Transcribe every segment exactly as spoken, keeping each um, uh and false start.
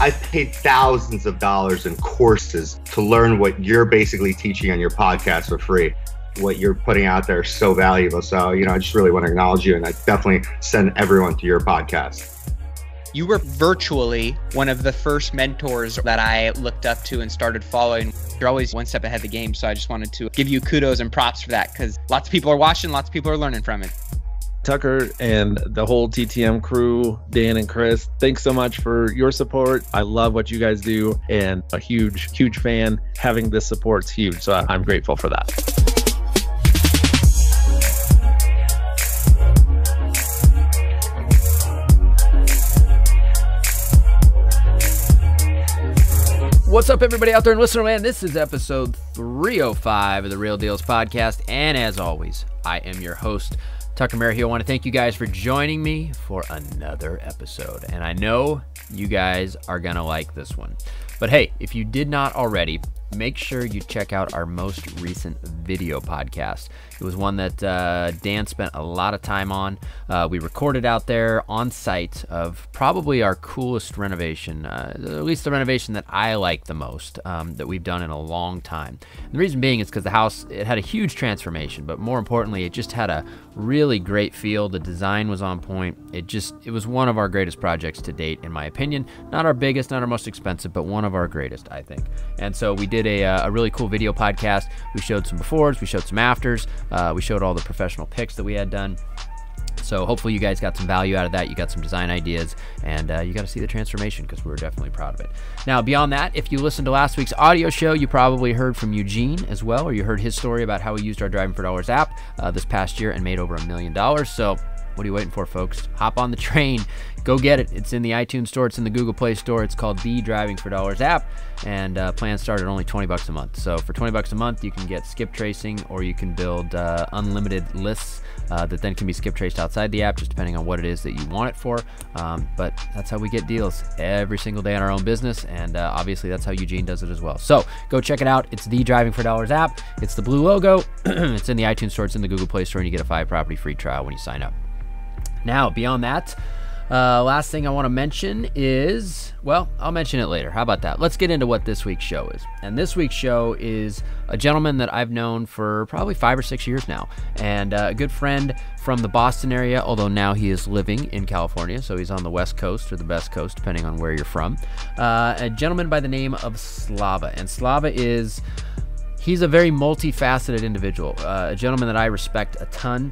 I've paid thousands of dollars in courses to learn what you're basically teaching on your podcast for free. What you're putting out there is so valuable. So, you know, I just really want to acknowledge you, and I definitely send everyone to your podcast. You were virtually one of the first mentors that I looked up to and started following. You're always one step ahead of the game. So I just wanted to give you kudos and props for that, because lots of people are watching, lots of people are learning from it. Tucker and the whole T T M crew, Dan and Chris, thanks so much for your support. I love what you guys do, and a huge, huge fan. Having this support's huge. So I'm grateful for that. What's up, everybody out there in listener land? This is episode three oh five of the Real Dealz podcast. And as always, I am your host, Tucker Merrihew. I want to thank you guys for joining me for another episode. And I know you guys are going to like this one. But hey, if you did not already, make sure you check out our most recent video podcast. It was one that uh, Dan spent a lot of time on. Uh, we recorded out there on site of probably our coolest renovation, uh, at least the renovation that I like the most, um, that we've done in a long time. And the reason being is because the house, it had a huge transformation, but more importantly, it just had a really great feel. The design was on point. It just, it was one of our greatest projects to date, in my opinion. Not our biggest, not our most expensive, but one of our greatest, I think. And so we did a, a really cool video podcast. We showed some befores, we showed some afters, uh, we showed all the professional pics that we had done. So hopefully you guys got some value out of that. You got some design ideas, and uh, you got to see the transformation, because we were definitely proud of it. Now, beyond that, if you listened to last week's audio show, you probably heard from Eugene as well, or you heard his story about how he used our Driving for Dollars app uh, this past year and made over a million dollars. So what are you waiting for, folks? Hop on the train. Go get it. It's in the iTunes store. It's in the Google Play store. It's called the Driving for Dollars app, and uh, plans start at only twenty bucks a month. So for twenty bucks a month, you can get skip tracing, or you can build uh, unlimited lists uh, that then can be skip traced outside the app, just depending on what it is that you want it for. Um, but that's how we get deals every single day in our own business, and uh, obviously that's how Eugene does it as well. So go check it out. It's the Driving for Dollars app. It's the blue logo. It's in the iTunes store. It's in the Google Play store, and you get a five property free trial when you sign up. Now, beyond that, uh, last thing I want to mention is, well, I'll mention it later. How about that? Let's get into what this week's show is. And this week's show is a gentleman that I've known for probably five or six years now, and uh, a good friend from the Boston area, although now he is living in California, so he's on the West Coast or the Best Coast, depending on where you're from. Uh, a gentleman by the name of Slava. And Slava is, he's a very multifaceted individual, uh, a gentleman that I respect a ton.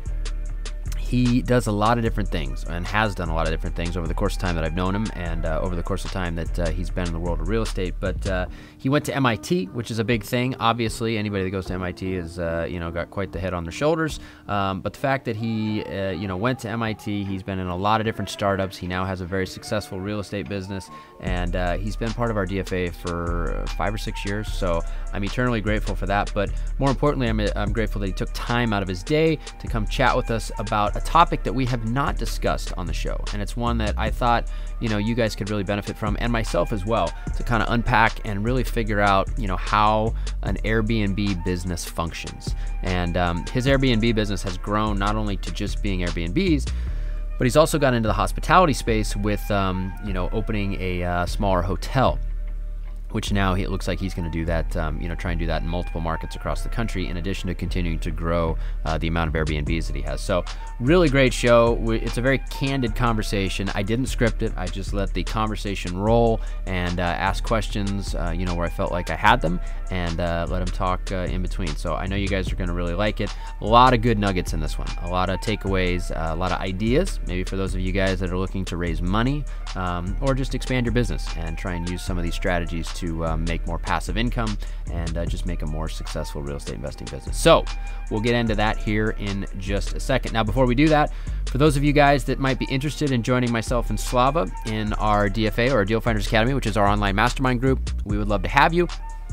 He does a lot of different things, and has done a lot of different things over the course of time that I've known him, and uh, over the course of time that uh, he's been in the world of real estate. But uh, he went to M I T, which is a big thing. Obviously, anybody that goes to M I T has, uh, you know, got quite the head on their shoulders. Um, but the fact that he, uh, you know, went to M I T, he's been in a lot of different startups. He now has a very successful real estate business, and uh, he's been part of our D F A for five or six years. So I'm eternally grateful for that. But more importantly, I'm, I'm grateful that he took time out of his day to come chat with us about a topic that we have not discussed on the show, and it's one that I thought, you know, you guys could really benefit from, and myself as well, to kind of unpack and really figure out, you know, how an Airbnb business functions. And um, his Airbnb business has grown not only to just being Airbnbs, but he's also got into the hospitality space with, um, you know, opening a uh, smaller hotel, which now it looks like he's going to do that, um, you know, try and do that in multiple markets across the country, in addition to continuing to grow uh, the amount of Airbnbs that he has. So really great show. It's a very candid conversation. I didn't script it. I just let the conversation roll and uh, ask questions, uh, you know, where I felt like I had them, and uh, let him talk uh, in between. So I know you guys are going to really like it. A lot of good nuggets in this one. A lot of takeaways, uh, a lot of ideas, maybe for those of you guys that are looking to raise money, um, or just expand your business and try and use some of these strategies to to um, make more passive income, and uh, just make a more successful real estate investing business. So we'll get into that here in just a second. Now, before we do that, for those of you guys that might be interested in joining myself and Slava in our D F A, or our Deal Finders Academy, which is our online mastermind group, we would love to have you.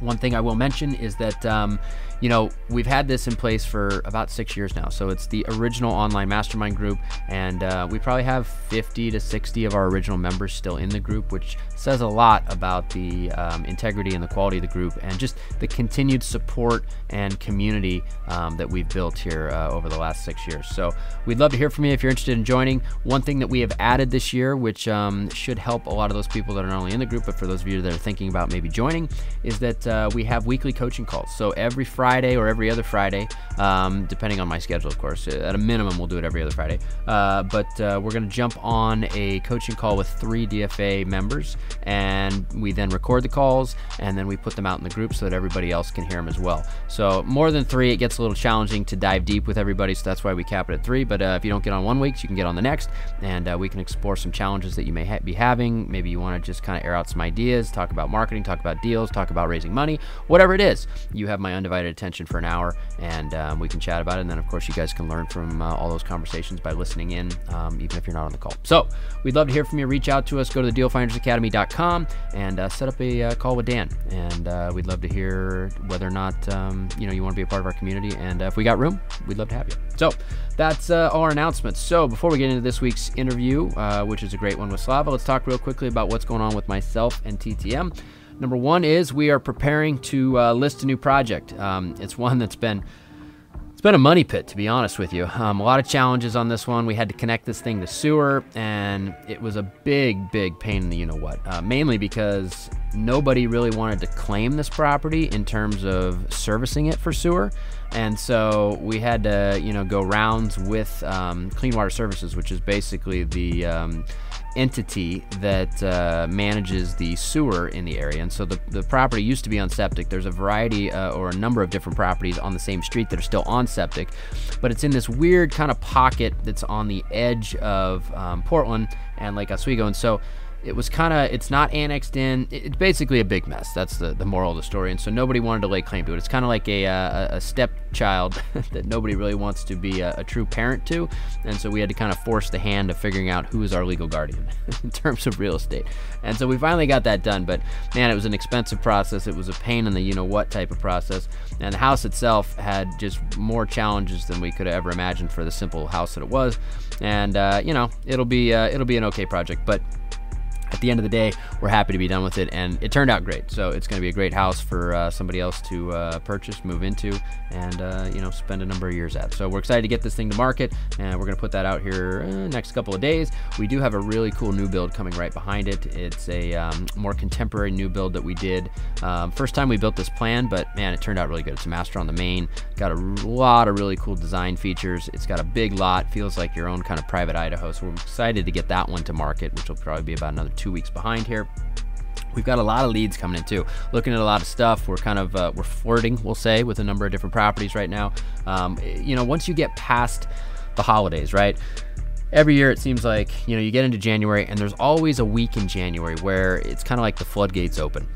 One thing I will mention is that, um, you know, we've had this in place for about six years now. So it's the original online mastermind group, and uh, we probably have fifty to sixty of our original members still in the group, which says a lot about the um, integrity and the quality of the group and just the continued support and community um, that we've built here uh, over the last six years. So we'd love to hear from you if you're interested in joining. One thing that we have added this year, which um, should help a lot of those people that are not only in the group, but for those of you that are thinking about maybe joining, is that uh, we have weekly coaching calls. So every Friday or every other Friday, um, depending on my schedule, of course. At a minimum, we'll do it every other Friday. Uh, but uh, we're going to jump on a coaching call with three D F A members, and we then record the calls, and then we put them out in the group so that everybody else can hear them as well. So more than three, it gets a little challenging to dive deep with everybody, so that's why we cap it at three. But uh, if you don't get on one week, you can get on the next, and uh, we can explore some challenges that you may ha- be having. Maybe you want to just kind of air out some ideas, talk about marketing, talk about deals, talk about raising money, whatever it is. You have my undivided attention for an hour, and um, we can chat about it. And then, of course, you guys can learn from uh, all those conversations by listening in, um, even if you're not on the call. So we'd love to hear from you. Reach out to us. Go to the deal finders academy dot com and uh, set up a uh, call with Dan. And uh, we'd love to hear whether or not um, you know you want to be a part of our community. And uh, if we got room, we'd love to have you. So that's uh, all our announcements. So before we get into this week's interview, uh, which is a great one with Slava, let's talk real quickly about what's going on with myself and T T M. Number one is we are preparing to uh, list a new project. Um, it's one that's been it's been a money pit, to be honest with you. Um, a lot of challenges on this one. We had to connect this thing to sewer, and it was a big, big pain in the you-know-what. Uh, mainly because nobody really wanted to claim this property in terms of servicing it for sewer. And so we had to, you know, go rounds with um, Clean Water Services, which is basically the um, entity that uh, manages the sewer in the area. And so the, the property used to be on septic. There's a variety uh, or a number of different properties on the same street that are still on septic, but it's in this weird kind of pocket that's on the edge of um, Portland and Lake Oswego. And so it was kind of, it's not annexed in. It's basically a big mess. That's the, the moral of the story. And so nobody wanted to lay claim to it. It's kind of like a, a, a stepchild that nobody really wants to be a, a true parent to. And so we had to kind of force the hand of figuring out who is our legal guardian in terms of real estate. And so we finally got that done. But man, it was an expensive process. It was a pain in the you-know-what type of process. And the house itself had just more challenges than we could have ever imagined for the simple house that it was. And, uh, you know, it'll be, uh, it'll be an okay project. But at the end of the day, we're happy to be done with it, and it turned out great. So it's going to be a great house for uh, somebody else to uh, purchase, move into, and uh, you know, spend a number of years at. So we're excited to get this thing to market, and we're going to put that out here uh, next couple of days. We do have a really cool new build coming right behind it. It's a um, more contemporary new build that we did. Um, first time we built this plan, but man, it turned out really good. It's a master on the main. Got a lot of really cool design features. It's got a big lot. Feels like your own kind of private Idaho. So we're excited to get that one to market, which will probably be about another two weeks behind here. We've got a lot of leads coming in too. Looking at a lot of stuff. We're kind of uh, we're flirting, we'll say, with a number of different properties right now. Um, you know, once you get past the holidays, right? Every year it seems like, you know, you get into January and there's always a week in January where it's kind of like the floodgates open.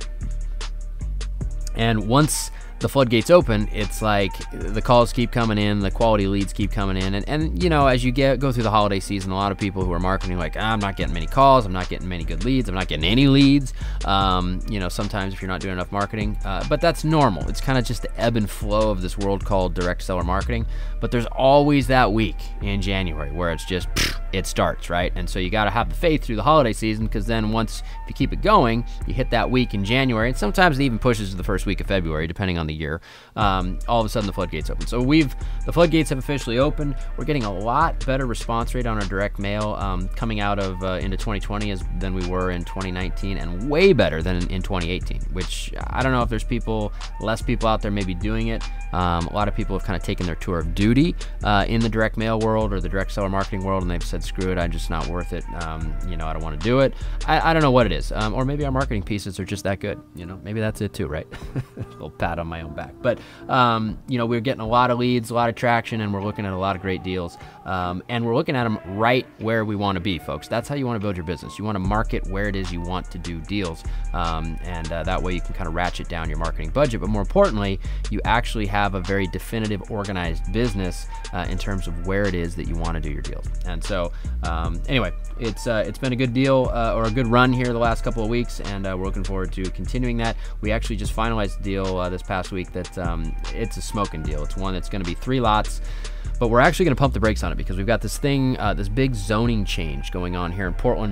And once the floodgates open, it's like the calls keep coming in, the quality leads keep coming in, and, and you know, as you get go through the holiday season, a lot of people who are marketing like, ah, I'm not getting many calls, I'm not getting many good leads, I'm not getting any leads. Um, you know, sometimes if you're not doing enough marketing, uh, but that's normal. It's kind of just the ebb and flow of this world called direct seller marketing. But there's always that week in January where it's just it starts, right? And so you got to have the faith through the holiday season, because then once if you keep it going, you hit that week in January, and sometimes it even pushes to the first week of February, depending on the year. Um, all of a sudden the floodgates open. So we've the floodgates have officially opened. We're getting a lot better response rate on our direct mail um, coming out of uh, into twenty twenty as than we were in twenty nineteen, and way better than in, in twenty eighteen. Which I don't know if there's people, less people out there maybe doing it. Um, a lot of people have kind of taken their tour of duty uh, in the direct mail world or the direct seller marketing world, and they've said, screw it, I'm just not worth it. Um, you know, I don't want to do it. I, I don't know what it is. Um, or maybe our marketing pieces are just that good. You know, maybe that's it too, right? A little pat on my own back. But, um, you know, we're getting a lot of leads, a lot of traction, and we're looking at a lot of great deals. Um, and we're looking at them right where we want to be, folks. That's how you want to build your business. You want to market where it is you want to do deals. Um, and uh, that way you can kind of ratchet down your marketing budget. But more importantly, you actually have a very definitive, organized business uh, in terms of where it is that you want to do your deals. And so So um, anyway, it's uh, it's been a good deal uh, or a good run here the last couple of weeks, and uh, we're looking forward to continuing that. We actually just finalized a deal uh, this past week that um, it's a smoking deal. It's one that's going to be three lots. But we're actually going to pump the brakes on it because we've got this thing, uh, this big zoning change going on here in Portland.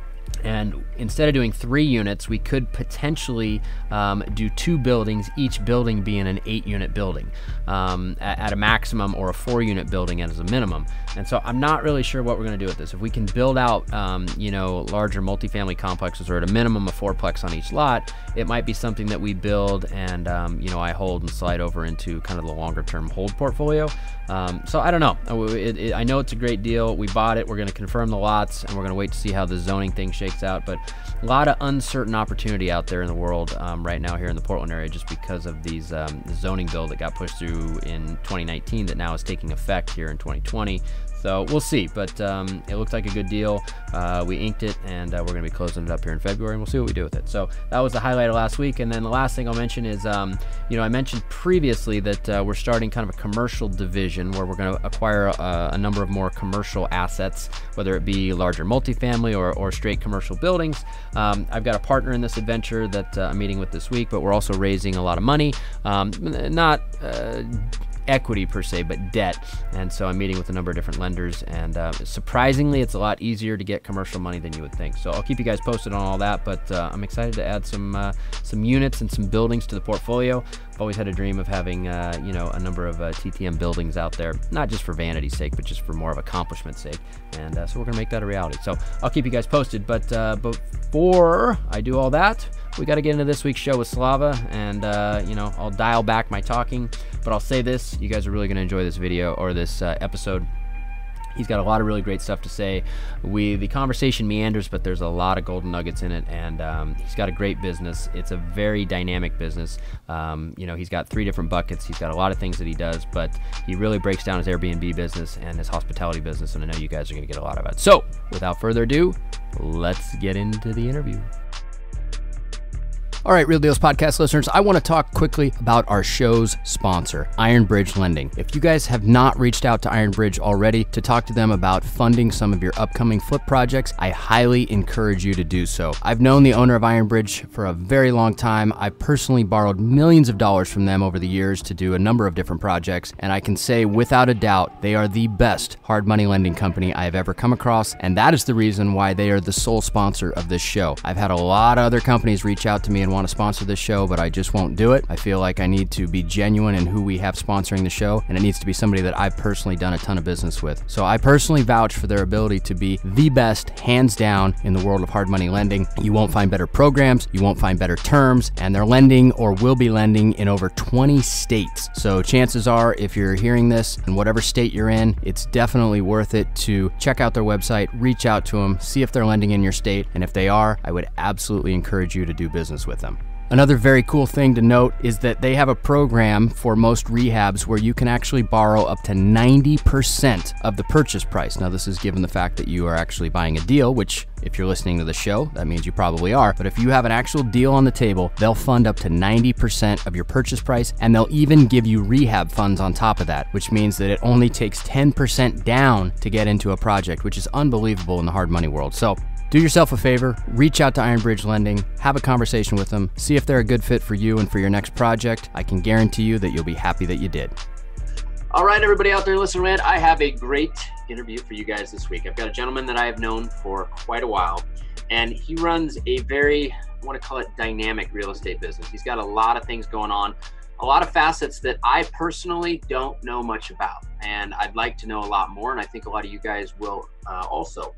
And instead of doing three units, we could potentially um, do two buildings, each building being an eight-unit building um, at, at a maximum, or a four-unit building as a minimum. And so I'm not really sure what we're going to do with this. If we can build out, um, you know, larger multifamily complexes, or at a minimum a fourplex on each lot, it might be something that we build and, um, you know, I hold and slide over into kind of the longer-term hold portfolio. Um, so I don't know. It, it, I know it's a great deal. We bought it. We're going to confirm the lots, and we're going to wait to see how the zoning thing shakes out. But a lot of uncertain opportunity out there in the world um, right now here in the Portland area, just because of these um, the zoning bill that got pushed through in twenty nineteen that now is taking effect here in twenty twenty. So we'll see, but um, it looks like a good deal. Uh, we inked it, and uh, we're going to be closing it up here in February, and we'll see what we do with it. So that was the highlight of last week. And then the last thing I'll mention is, um, you know, I mentioned previously that uh, we're starting kind of a commercial division where we're going to acquire a, a number of more commercial assets, whether it be larger multifamily or, or straight commercial buildings. Um, I've got a partner in this adventure that uh, I'm meeting with this week, but we're also raising a lot of money. Um, not uh, equity per se, but debt. And so I'm meeting with a number of different lenders, and uh, surprisingly, it's a lot easier to get commercial money than you would think. So I'll keep you guys posted on all that, but uh, I'm excited to add some uh, some units and some buildings to the portfolio. I've always had a dream of having, uh, you know, a number of uh, T T M buildings out there, not just for vanity's sake, but just for more of accomplishment's sake. And uh, so we're gonna make that a reality. So I'll keep you guys posted, but uh, before I do all that, we got to get into this week's show with Slava, and uh, you know, I'll dial back my talking, but I'll say this: you guys are really going to enjoy this video or this uh, episode. He's got a lot of really great stuff to say. We the conversation meanders, but there's a lot of golden nuggets in it, and um, he's got a great business. It's a very dynamic business. Um, you know, he's got three different buckets. He's got a lot of things that he does, but he really breaks down his Airbnb business and his hospitality business, and I know you guys are going to get a lot of it. So, without further ado, let's get into the interview. All right, Real Dealz podcast listeners, I want to talk quickly about our show's sponsor, Iron Bridge Lending. If you guys have not reached out to Iron Bridge already to talk to them about funding some of your upcoming flip projects, I highly encourage you to do so. I've known the owner of Iron Bridge for a very long time. I've personally borrowed millions of dollars from them over the years to do a number of different projects, and I can say without a doubt, they are the best hard money lending company I have ever come across, and that is the reason why they are the sole sponsor of this show. I've had a lot of other companies reach out to me and want to sponsor this show, but I just won't do it. I feel like I need to be genuine in who we have sponsoring the show, and it needs to be somebody that I've personally done a ton of business with. So I personally vouch for their ability to be the best, hands down, in the world of hard money lending. You won't find better programs, you won't find better terms, and they're lending or will be lending in over twenty states. So chances are, if you're hearing this in whatever state you're in, it's definitely worth it to check out their website, reach out to them, see if they're lending in your state, and if they are, I would absolutely encourage you to do business with them. Another very cool thing to note is that they have a program for most rehabs where you can actually borrow up to ninety percent of the purchase price. Now, this is given the fact that you are actually buying a deal, which if you're listening to the show, that means you probably are. But if you have an actual deal on the table, they'll fund up to ninety percent of your purchase price, and they'll even give you rehab funds on top of that, which means that it only takes ten percent down to get into a project, which is unbelievable in the hard money world. So do yourself a favor, reach out to Iron Bridge Lending, have a conversation with them, see if they're a good fit for you and for your next project. I can guarantee you that you'll be happy that you did. All right, everybody out there listening, man, I have a great interview for you guys this week. I've got a gentleman that I have known for quite a while, and he runs a very, I want to call it dynamic real estate business. He's got a lot of things going on, a lot of facets that I personally don't know much about, and I'd like to know a lot more, and I think a lot of you guys will uh, also.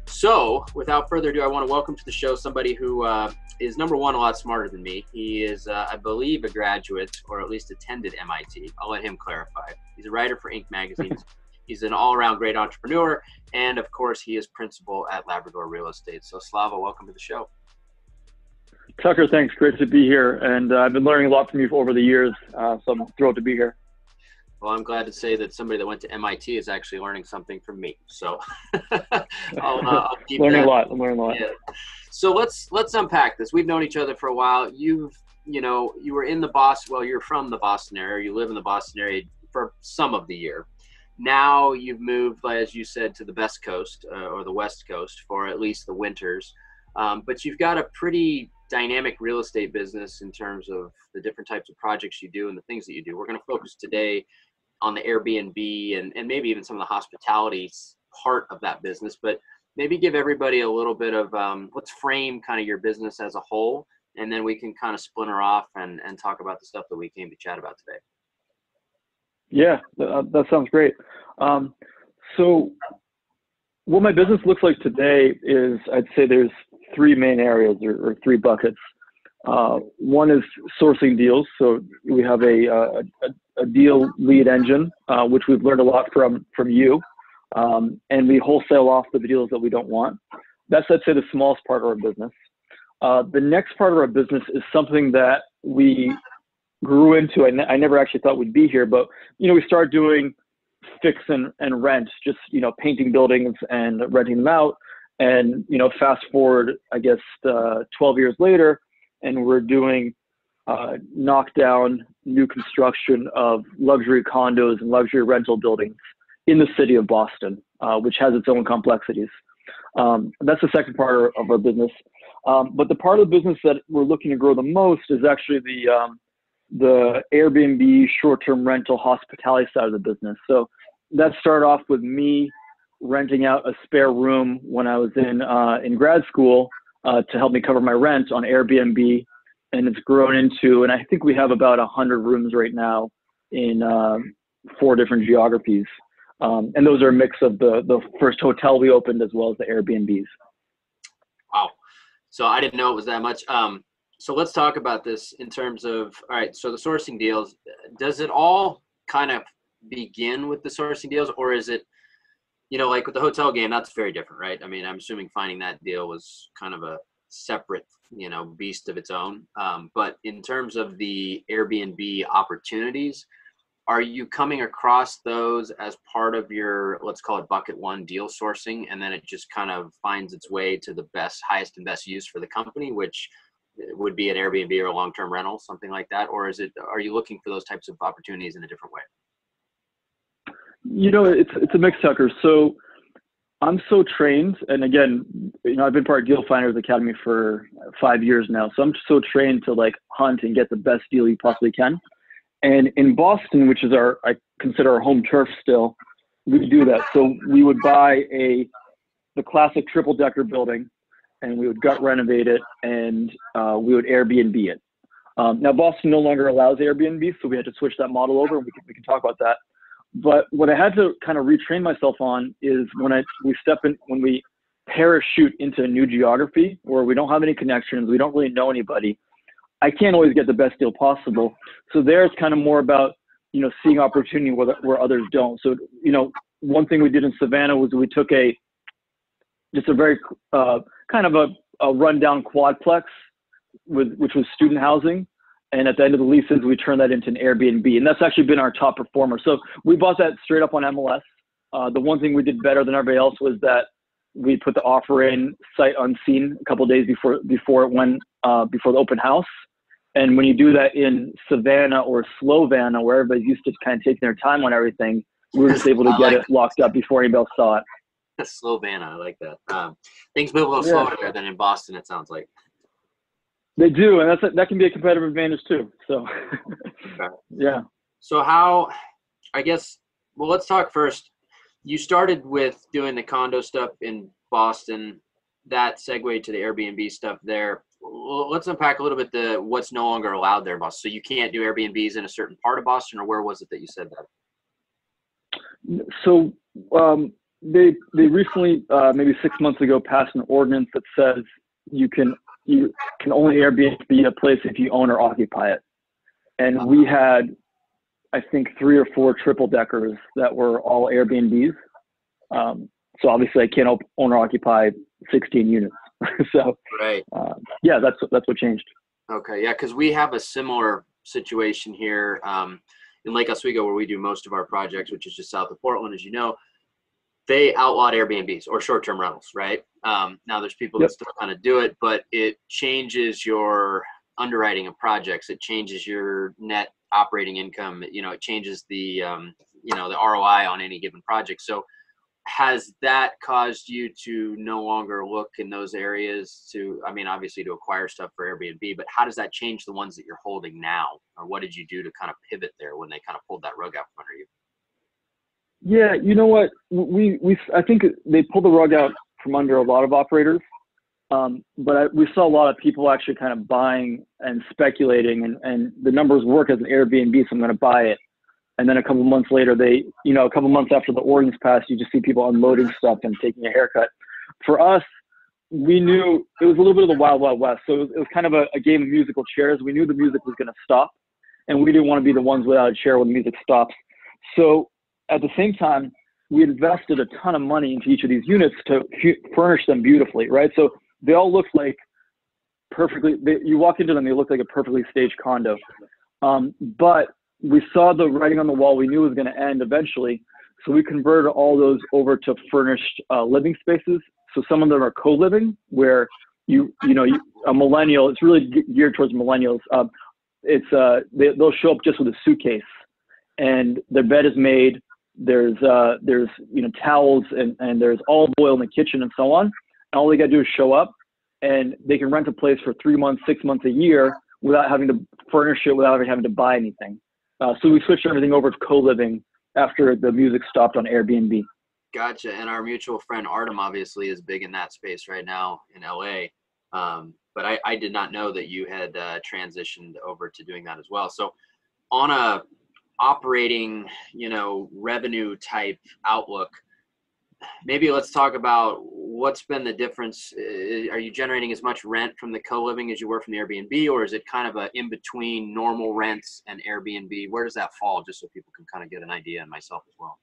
So without further ado, I want to welcome to the show somebody who uh, is, number one, a lot smarter than me. He is, uh, I believe, a graduate, or at least attended M I T. I'll let him clarify. He's a writer for Inc magazines. He's an all-around great entrepreneur. And of course, he is principal at Labrador Real Estate. So Slava, welcome to the show. Tucker, thanks. Great to be here. And uh, I've been learning a lot from you over the years. Uh, so I'm thrilled to be here. Well, I'm glad to say that somebody that went to M I T is actually learning something from me. So I'll, uh, I'll keep learning that. a lot. I'm learning a lot. Yeah. So let's let's unpack this. We've known each other for a while. You've you know you were in the Boston. Well, you're from the Boston area. You live in the Boston area for some of the year. now you've moved, as you said, to the best coast uh, or the West Coast for at least the winters. Um, but you've got a pretty dynamic real estate business in terms of the different types of projects you do and the things that you do. We're going to focus today on the Airbnb and, and maybe even some of the hospitality part of that business, but maybe give everybody a little bit of, um, let's frame kind of your business as a whole, and then we can kind of splinter off and, and talk about the stuff that we came to chat about today. Yeah, that, that sounds great. Um, so what my business looks like today is, I'd say there's three main areas or, or three buckets. Uh, one is sourcing deals. So we have a, a, a deal lead engine, uh, which we've learned a lot from, from you. Um, and we wholesale off the deals that we don't want. That's, I'd say, the smallest part of our business. Uh, the next part of our business is something that we grew into. I, ne- I never actually thought we'd be here, but, you know, we started doing fix and, and rent, just, you know, painting buildings and renting them out. And, you know, fast forward, I guess, uh, twelve years later, and we're doing uh, knockdown new construction of luxury condos and luxury rental buildings in the city of Boston, uh, which has its own complexities. Um, that's the second part of our business. Um, but the part of the business that we're looking to grow the most is actually the um, the Airbnb short-term rental hospitality side of the business. So that started off with me renting out a spare room when I was in uh, in grad school uh, to help me cover my rent on Airbnb, and it's grown into, and I think we have about a hundred rooms right now in uh, four different geographies, um, and those are a mix of the the first hotel we opened as well as the Airbnbs. Wow, so I didn't know it was that much. Um, so let's talk about this in terms of, all right, so the sourcing deals. Does it all kind of begin with the sourcing deals, or is it, you know, like with the hotel game, that's very different, right? I mean, I'm assuming finding that deal was kind of a separate, you know, beast of its own. Um, but in terms of the Airbnb opportunities, are you coming across those as part of your, let's call it bucket one, deal sourcing, and then it just kind of finds its way to the best, highest and best use for the company, which would be an Airbnb or a long-term rental, something like that? Or is it, are you looking for those types of opportunities in a different way? You know, it's it's a mix, Tucker. So I'm so trained, and again, you know, I've been part of Deal Finders Academy for five years now. So I'm so trained to like hunt and get the best deal you possibly can. And in Boston, which is our, I consider our home turf still, we do that. So we would buy a the classic triple decker building, and we would gut renovate it, and uh, we would Airbnb it. Um, now Boston no longer allows Airbnb, so we had to switch that model over, and we can we can talk about that. But what I had to kind of retrain myself on is when I we step in, when we parachute into a new geography where we don't have any connections, we don't really know anybody, I can't always get the best deal possible. So there it's kind of more about, you know, seeing opportunity where, where others don't. So, you know, one thing we did in Savannah was we took a, just a very uh, kind of a, a rundown quadplex with, which was student housing. And at the end of the leases, we turned that into an Airbnb. And that's actually been our top performer. So we bought that straight up on M L S. Uh, the one thing we did better than everybody else was that we put the offer in sight unseen a couple of days before before it went uh, before the open house. And when you do that in Savannah or Slovana, where everybody's used to kind of taking their time on everything, we were just able to get like it locked up before anybody else saw it. Slovana, I like that. Um, things move a little yeah. slower there than in Boston, it sounds like. They do, and that's a, that can be a competitive advantage too. So, okay. yeah. So how, I guess, well, let's talk first. You started with doing the condo stuff in Boston. That segued to the Airbnb stuff there. Well, let's unpack a little bit the what's no longer allowed there in Boston. So you can't do Airbnbs in a certain part of Boston, or where was it that you said that? So um, they they recently, uh, maybe six months ago, passed an ordinance that says you can you can only Airbnb a place if you own or occupy it. And we had, I think, three or four triple deckers that were all Airbnbs. Um, so obviously I can't op- own or occupy sixteen units. so right. uh, yeah, that's, that's what changed. Okay. Yeah. Cause we have a similar situation here um, in Lake Oswego where we do most of our projects, which is just south of Portland, as you know. They outlawed Airbnbs or short-term rentals, right? Um, now there's people Yep. that still kind of do it, but it changes your underwriting of projects. It changes your net operating income. You know, it changes the um, you know, the R O I on any given project. So has that caused you to no longer look in those areas to, I mean, obviously to acquire stuff for Airbnb, but how does that change the ones that you're holding now? Or what did you do to kind of pivot there when they kind of pulled that rug out from under you? Yeah, you know what? We, we I think they pulled the rug out from under a lot of operators. Um, but I, we saw a lot of people actually kind of buying and speculating, and, and the numbers work as an Airbnb, so I'm going to buy it. And then a couple months later, they, you know, a couple months after the ordinance passed, you just see people unloading stuff and taking a haircut. For us, we knew it was a little bit of the wild, wild west. So it was, it was kind of a, a game of musical chairs. We knew the music was going to stop, and we didn't want to be the ones without a chair when the music stops. So at the same time, we invested a ton of money into each of these units to furnish them beautifully, right? So they all look like perfectly, they, you walk into them, they look like a perfectly staged condo. Um, but we saw the writing on the wall. We knew it was going to end eventually. So we converted all those over to furnished uh, living spaces. So some of them are co-living, where you, you know, you, a millennial, it's really geared towards millennials. Um, it's, uh, they, they'll show up just with a suitcase, and their bed is made. There's, uh, there's, you know, towels, and, and there's olive oil in the kitchen and so on. And all they got to do is show up, and they can rent a place for three months, six months, a year without having to furnish it, without having to buy anything. Uh, so we switched everything over to co-living after the music stopped on Airbnb. Gotcha. And our mutual friend Artem obviously is big in that space right now in L A. Um, but I, I did not know that you had uh, transitioned over to doing that as well. So on a operating, you know, revenue type outlook, maybe let's talk about what's been the difference. Are you generating as much rent from the co-living as you were from the Airbnb, or is it kind of a in between normal rents and Airbnb? Where does that fall, just so people can kind of get an idea, and myself as well?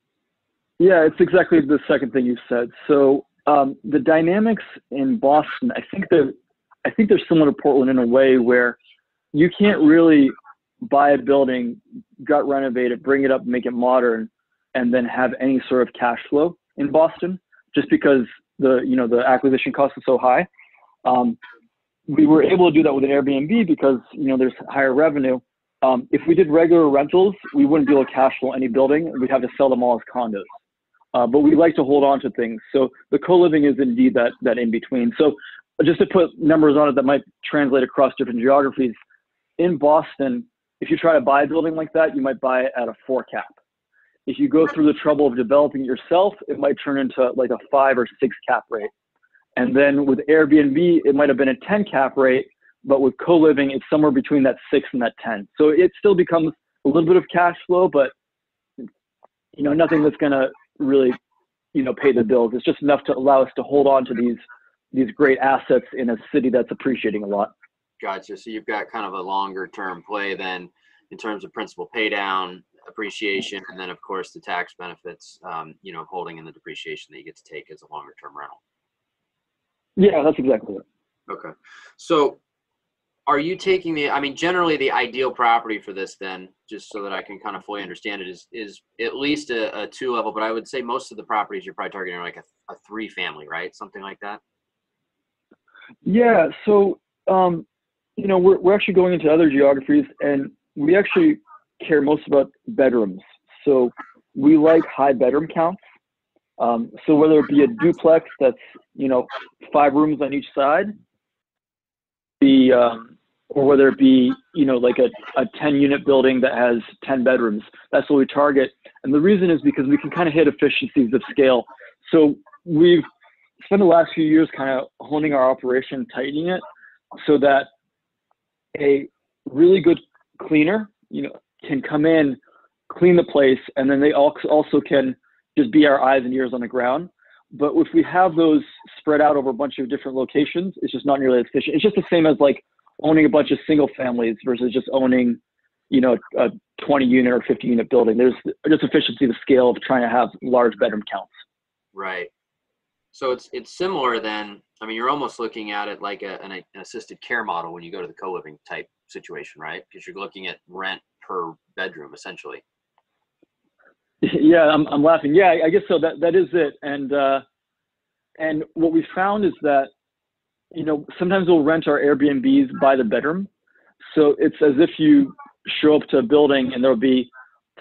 Yeah, it's exactly the second thing you said. So um, the dynamics in Boston, I think that I think they're similar to Portland in a way where you can't really buy a building, gut renovate it, bring it up, make it modern, and then have any sort of cash flow in Boston, just because the, you know, the acquisition cost is so high. Um, we were able to do that with an Airbnb because, you know, there's higher revenue. Um, if we did regular rentals, we wouldn't be able to cash flow any building. We'd have to sell them all as condos. Uh, but we like to hold on to things. So the co-living is indeed that, that in between. So just to put numbers on it that might translate across different geographies, in Boston, if you try to buy a building like that, you might buy it at a four cap. If you go through the trouble of developing it yourself, it might turn into like a five or six cap rate. And then with Airbnb, it might have been a ten cap rate, but with co-living, it's somewhere between that six and that ten. So it still becomes a little bit of cash flow, but you know, nothing that's going to really, you know, pay the bills. It's just enough to allow us to hold on to these, these great assets in a city that's appreciating a lot. Gotcha. So you've got kind of a longer term play then in terms of principal pay down, appreciation, and then of course the tax benefits, um, you know, holding in the depreciation that you get to take as a longer term rental. Yeah, that's exactly it. Okay. So are you taking the, I mean, generally the ideal property for this then, just so that I can kind of fully understand it, is, is at least a, a two level, but I would say most of the properties you're probably targeting are like a, a three family, right? Something like that. Yeah. So, um, you know, we're, we're actually going into other geographies, and we actually care most about bedrooms. So we like high bedroom counts. Um, so whether it be a duplex that's, you know, five rooms on each side, the, um, or whether it be, you know, like a, a ten unit building that has ten bedrooms, that's what we target. And the reason is because we can kind of hit efficiencies of scale. So we've spent the last few years kind of honing our operation, tightening it so that a really good cleaner, you know, can come in, clean the place, and then they also can just be our eyes and ears on the ground. But if we have those spread out over a bunch of different locations, it's just not nearly as efficient. It's just the same as like owning a bunch of single families versus just owning, you know, a twenty unit or fifty unit building. There's just efficiency, the scale of trying to have large bedroom counts. Right. So it's it's similar then. I mean, you're almost looking at it like a, an, an assisted care model when you go to the co-living type situation, right? Because you're looking at rent per bedroom essentially. Yeah, I'm I'm laughing. Yeah, I guess so. That that is it. And uh, and what we found is that, you know, sometimes we'll rent our Airbnbs by the bedroom. So it's as if you show up to a building and there'll be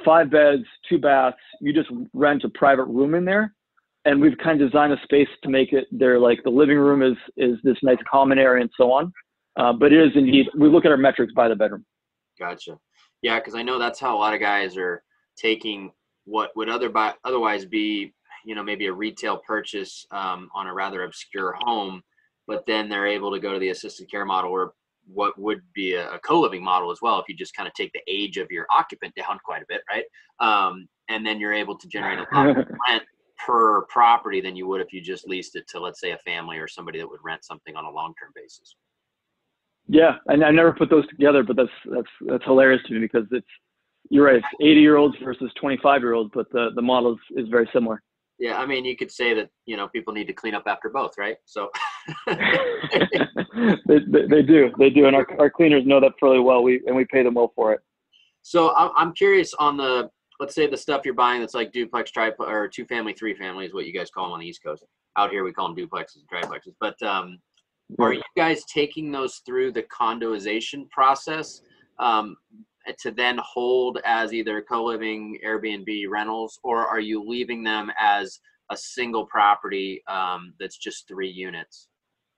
five beds, two baths. You just rent a private room in there. And we've kind of designed a space to make it there, like the living room is is this nice common area and so on. Uh, but it is indeed, we look at our metrics by the bedroom. Gotcha. Yeah, because I know that's how a lot of guys are taking what would other by, otherwise be, you know, maybe a retail purchase um, on a rather obscure home, but then they're able to go to the assisted care model, or what would be a, a co-living model as well, if you just kind of take the age of your occupant down quite a bit, right? Um, and then you're able to generate a lot more rent per property than you would if you just leased it to, let's say, a family or somebody that would rent something on a long-term basis. Yeah, and I never put those together, but that's that's that's hilarious to me, because it's, you're right, it's eighty year olds versus twenty-five year olds, but the the model is, is very similar. Yeah, I mean, you could say that, you know, people need to clean up after both, right? So they, they, they do, they do, and our our cleaners know that fairly well. We and we pay them well for it. So I'm I'm curious on the, let's say the stuff you're buying that's like duplex, triplex, or two family, three family is what you guys call them on the East Coast. Out here we call them duplexes and triplexes. But um, are you guys taking those through the condoization process um, to then hold as either co-living, Airbnb, rentals, or are you leaving them as a single property um, that's just three units?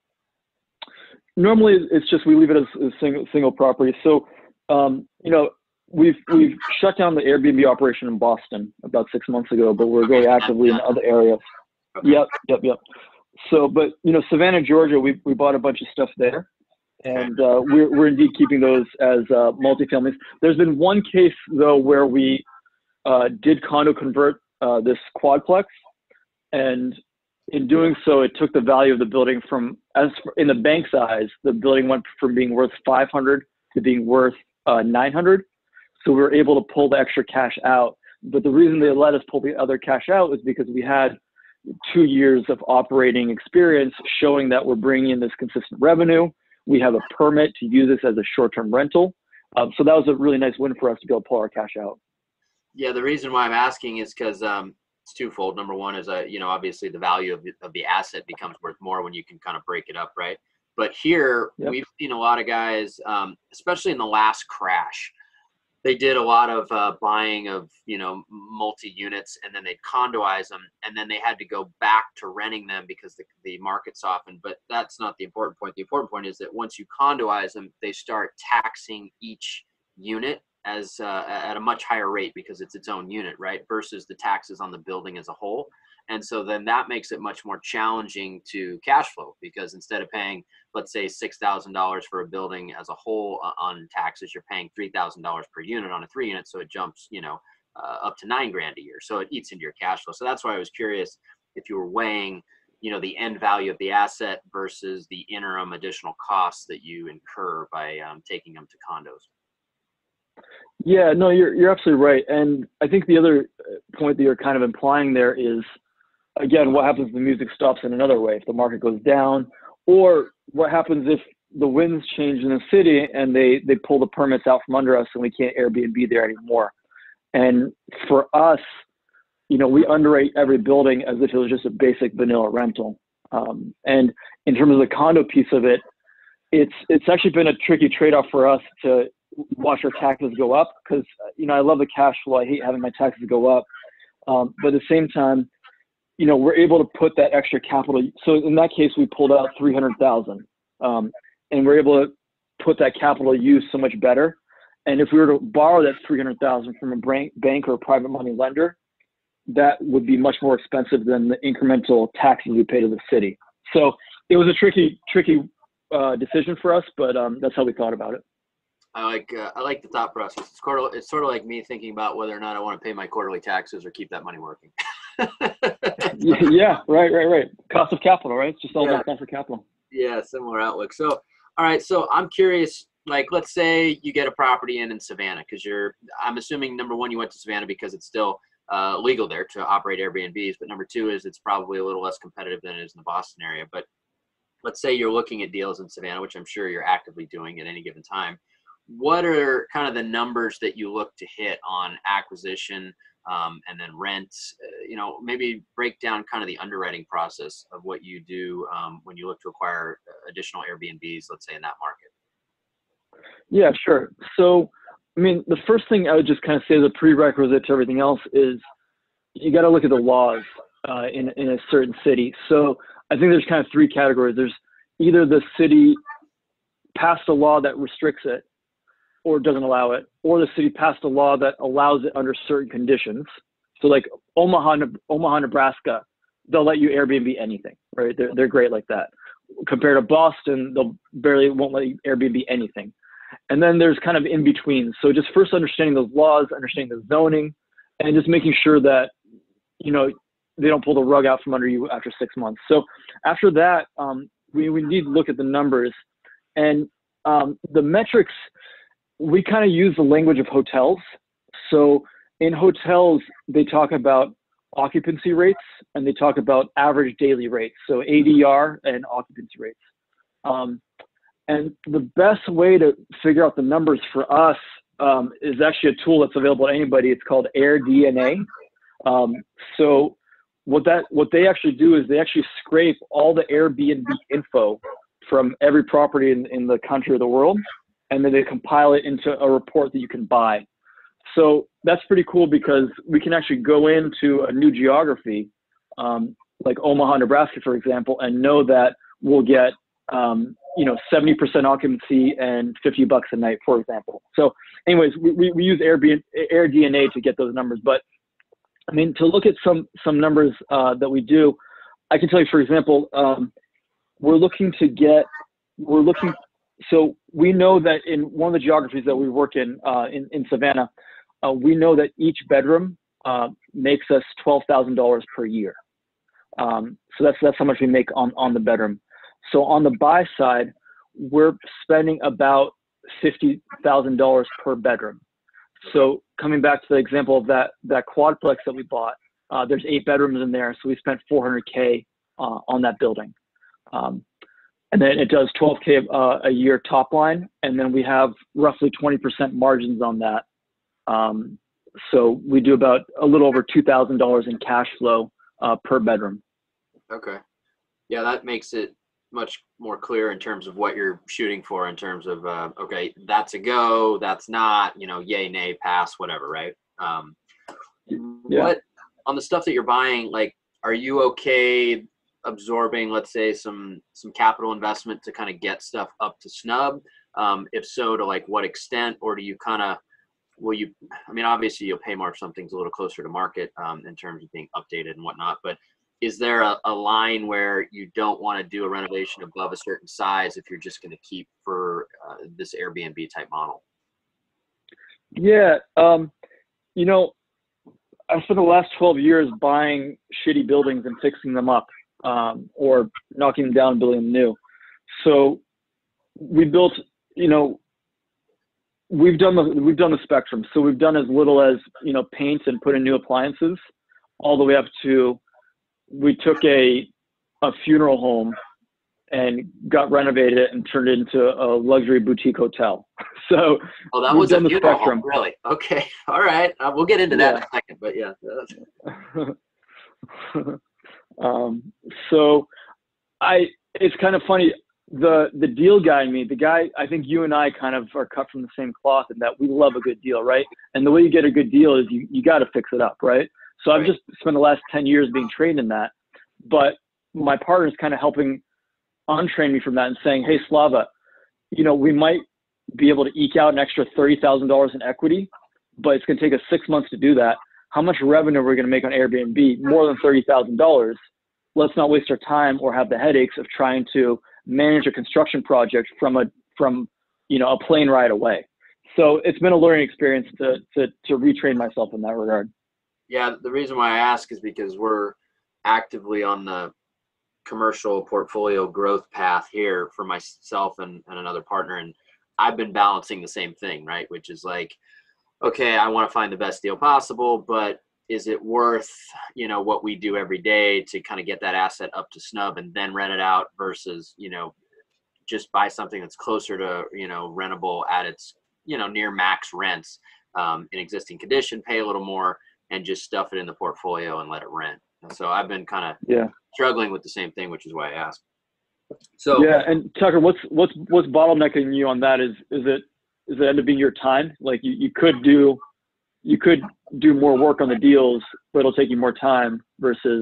Normally, it's just we leave it as a single single property. So, um, you know, we've we've shut down the Airbnb operation in Boston about six months ago, but we're going actively in other areas. Okay. Yep, yep, yep. So, but you know, Savannah, Georgia, we we bought a bunch of stuff there, and uh, we're we're indeed keeping those as uh, multifamilies. There's been one case though where we uh, did condo convert uh, this quadplex, and in doing so, it took the value of the building from, as in the bank's eyes, the building went from being worth five hundred to being worth uh, nine hundred. So we were able to pull the extra cash out. But the reason they let us pull the other cash out was because we had two years of operating experience showing that we're bringing in this consistent revenue. We have a permit to use this as a short-term rental. Um, so that was a really nice win for us to be able to pull our cash out. Yeah, the reason why I'm asking is because um, it's twofold. Number one is, uh, you know, obviously the value of the, of the asset becomes worth more when you can kind of break it up, right? But here, yep. We've seen a lot of guys, um, especially in the last crash, they did a lot of uh, buying of, you know, multi-units, and then they'd condoize them, and then they had to go back to renting them because the, the market softened. But that's not the important point. The important point is that once you condoize them, they start taxing each unit as uh, at a much higher rate because it's its own unit, right? Versus the taxes on the building as a whole. And so then that makes it much more challenging to cash flow, because instead of paying, let's say, six thousand dollars for a building as a whole on taxes, you're paying three thousand dollars per unit on a three unit. So it jumps, you know, uh, up to nine grand a year. So it eats into your cash flow. So that's why I was curious if you were weighing, you know, the end value of the asset versus the interim additional costs that you incur by um, taking them to condos. Yeah, no, you're you're absolutely right. And I think the other point that you're kind of implying there is, again, what happens if the music stops in another way, if the market goes down, or what happens if the winds change in the city and they, they pull the permits out from under us and we can't Airbnb there anymore. And for us, you know, we underwrite every building as if it was just a basic vanilla rental. Um, and in terms of the condo piece of it, it's it's actually been a tricky trade-off for us to watch our taxes go up, because, you know, I love the cash flow. I hate having my taxes go up. Um, but at the same time, you know, we're able to put that extra capital. So in that case, we pulled out three hundred thousand, um, and we're able to put that capital use so much better. And if we were to borrow that three hundred thousand from a bank, bank or a private money lender, that would be much more expensive than the incremental taxes we pay to the city. So it was a tricky, tricky uh, decision for us, but um, that's how we thought about it. I like uh, I like the thought process. It's sort of, it's sort of like me thinking about whether or not I want to pay my quarterly taxes or keep that money working. Yeah, right, right, right. Cost of capital, right? It's just all yeah. about cost of capital. Yeah, similar outlook. So, all right. So I'm curious, like, let's say you get a property in in Savannah, because you're, I'm assuming, number one, you went to Savannah because it's still uh, legal there to operate Airbnbs. But number two is it's probably a little less competitive than it is in the Boston area. But let's say you're looking at deals in Savannah, which I'm sure you're actively doing at any given time. What are kind of the numbers that you look to hit on acquisition um, and then rent? Uh, you know, maybe break down kind of the underwriting process of what you do um, when you look to acquire additional Airbnbs, let's say, in that market. Yeah, sure. So I mean, the first thing I would just kind of say as a prerequisite to everything else is you got to look at the laws uh, in, in a certain city. So I think there's kind of three categories. There's either the city passed a law that restricts it or doesn't allow it, or the city passed a law that allows it under certain conditions. So like Omaha, Omaha, Nebraska, they'll let you Airbnb anything, right? They're, they're great like that. Compared to Boston, they'll barely won't let you Airbnb anything. And then there's kind of in between. So just first understanding those laws, understanding the zoning, and just making sure that, you know, they don't pull the rug out from under you after six months. So after that, um, we, we need to look at the numbers. And um, the metrics, we kind of use the language of hotels. So in hotels, they talk about occupancy rates and they talk about average daily rates. So A D R and occupancy rates. Um, and the best way to figure out the numbers for us um, is actually a tool that's available to anybody. It's called AirDNA. Um, so what that what they actually do is they actually scrape all the Airbnb info from every property in, in the country or the world, and then they compile it into a report that you can buy. So that's pretty cool because we can actually go into a new geography, um, like Omaha, Nebraska, for example, and know that we'll get, um, you know, seventy percent occupancy and fifty bucks a night, for example. So anyways, we, we use Airbnb, AirDNA to get those numbers. But I mean, to look at some, some numbers uh, that we do, I can tell you, for example, um, we're looking to get, we're looking, so we know that in one of the geographies that we work in, uh, in, in Savannah, uh, we know that each bedroom uh, makes us twelve thousand dollars per year. Um, so that's, that's how much we make on, on the bedroom. So on the buy side, we're spending about fifty thousand dollars per bedroom. So coming back to the example of that, that quadplex that we bought, uh, there's eight bedrooms in there. So we spent four hundred K uh, on that building. Um, and then it does twelve K uh, a year top line. And then we have roughly twenty percent margins on that. Um, so we do about a little over two thousand dollars in cash flow uh, per bedroom. Okay. Yeah, that makes it much more clear in terms of what you're shooting for in terms of, uh, okay, that's a go, that's not, you know, yay, nay, pass, whatever, right? Um, yeah. What, on the stuff that you're buying, like, are you okay absorbing, let's say, some some capital investment to kind of get stuff up to snub? Um, if so, to like what extent, or do you kind of, will you, I mean, obviously you'll pay more if something's a little closer to market um, in terms of being updated and whatnot, but is there a, a line where you don't want to do a renovation above a certain size if you're just going to keep for uh, this Airbnb type model? Yeah. Um, you know, I spent the last twelve years buying shitty buildings and fixing them up, um, or knocking them down and building them new. So we built, you know, we've done the, we've done the spectrum. So we've done as little as, you know, paint and put in new appliances, all the way up to, we took a, a funeral home and got renovated and turned it into a luxury boutique hotel. So oh, that was a funeral home, really? Okay. All right. Uh, we'll get into that yeah. in a second, but yeah. um, so I, it's kind of funny. The, the deal guy in me, the guy, I think you and I kind of are cut from the same cloth in that we love a good deal, right? And the way you get a good deal is you, you got to fix it up, right? So I've just spent the last ten years being trained in that, but my partner is kind of helping untrain me from that and saying, hey, Slava, you know, we might be able to eke out an extra thirty thousand dollars in equity, but it's going to take us six months to do that. How much revenue are we going to make on Airbnb? More than thirty thousand dollars. Let's not waste our time or have the headaches of trying to manage a construction project from a, from, you know, a plane ride away. So it's been a learning experience to, to, to retrain myself in that regard. Yeah, the reason why I ask is because we're actively on the commercial portfolio growth path here for myself and, and another partner. And I've been balancing the same thing, right? Which is like, okay, I want to find the best deal possible, but is it worth, you know, what we do every day to kind of get that asset up to snub and then rent it out versus, you know, just buy something that's closer to, you know, rentable at its, you know, near max rents um, in existing condition, pay a little more, and just stuff it in the portfolio and let it rent. And so I've been kind of yeah. struggling with the same thing, which is why I asked. So yeah, and Tucker, what's what's what's bottlenecking you on that? Is is it does it end up being your time? Like you, you could do, you could do more work on the deals, but it'll take you more time versus,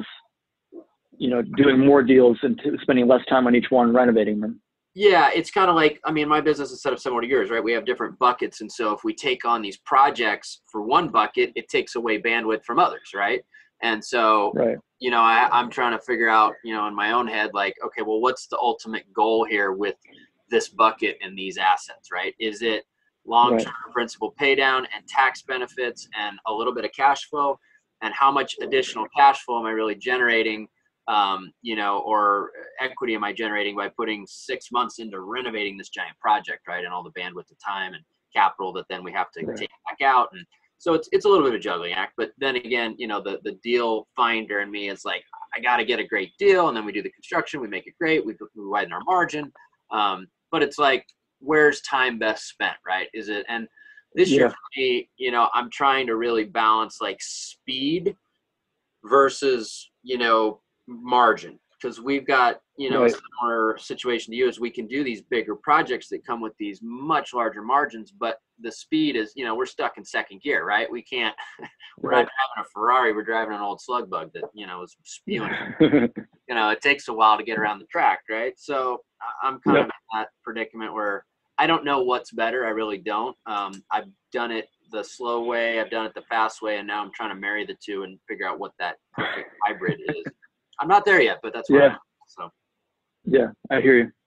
you know, doing more deals and t- spending less time on each one, renovating them. Yeah, it's kind of like, I mean, my business is set up similar to yours, right? We have different buckets. And so if we take on these projects for one bucket, it takes away bandwidth from others, right? And so, right. you know, I, I'm trying to figure out, you know, in my own head, like, okay, well, what's the ultimate goal here with this bucket and these assets, right? Is it long-term right. principal pay down and tax benefits and a little bit of cash flow? And how much additional cash flow am I really generating? Um, you know, or equity am I generating by putting six months into renovating this giant project, right? And all the bandwidth of time and capital that then we have to right. take back out. And so it's it's a little bit of a juggling act. But then again, you know, the, the deal finder in me is like, I got to get a great deal. And then we do the construction, we make it great. We, we widen our margin. Um, but it's like, where's time best spent, right? Is it, and this yeah. year for me, you know, I'm trying to really balance like speed versus, you know, margin, because we've got, you know, right. a similar situation to you is we can do these bigger projects that come with these much larger margins, but the speed is, you know, we're stuck in second gear, right? We can't, we're right. not driving a Ferrari, we're driving an old slug bug that, you know, is spewing. You know, it takes a while to get around the track, right? So I'm kind yep. of in that predicament where I don't know what's better. I really don't. Um, I've done it the slow way, I've done it the fast way, and now I'm trying to marry the two and figure out what that perfect hybrid is. I'm not there yet, but that's what yeah. I'm, so. Yeah, I hear you.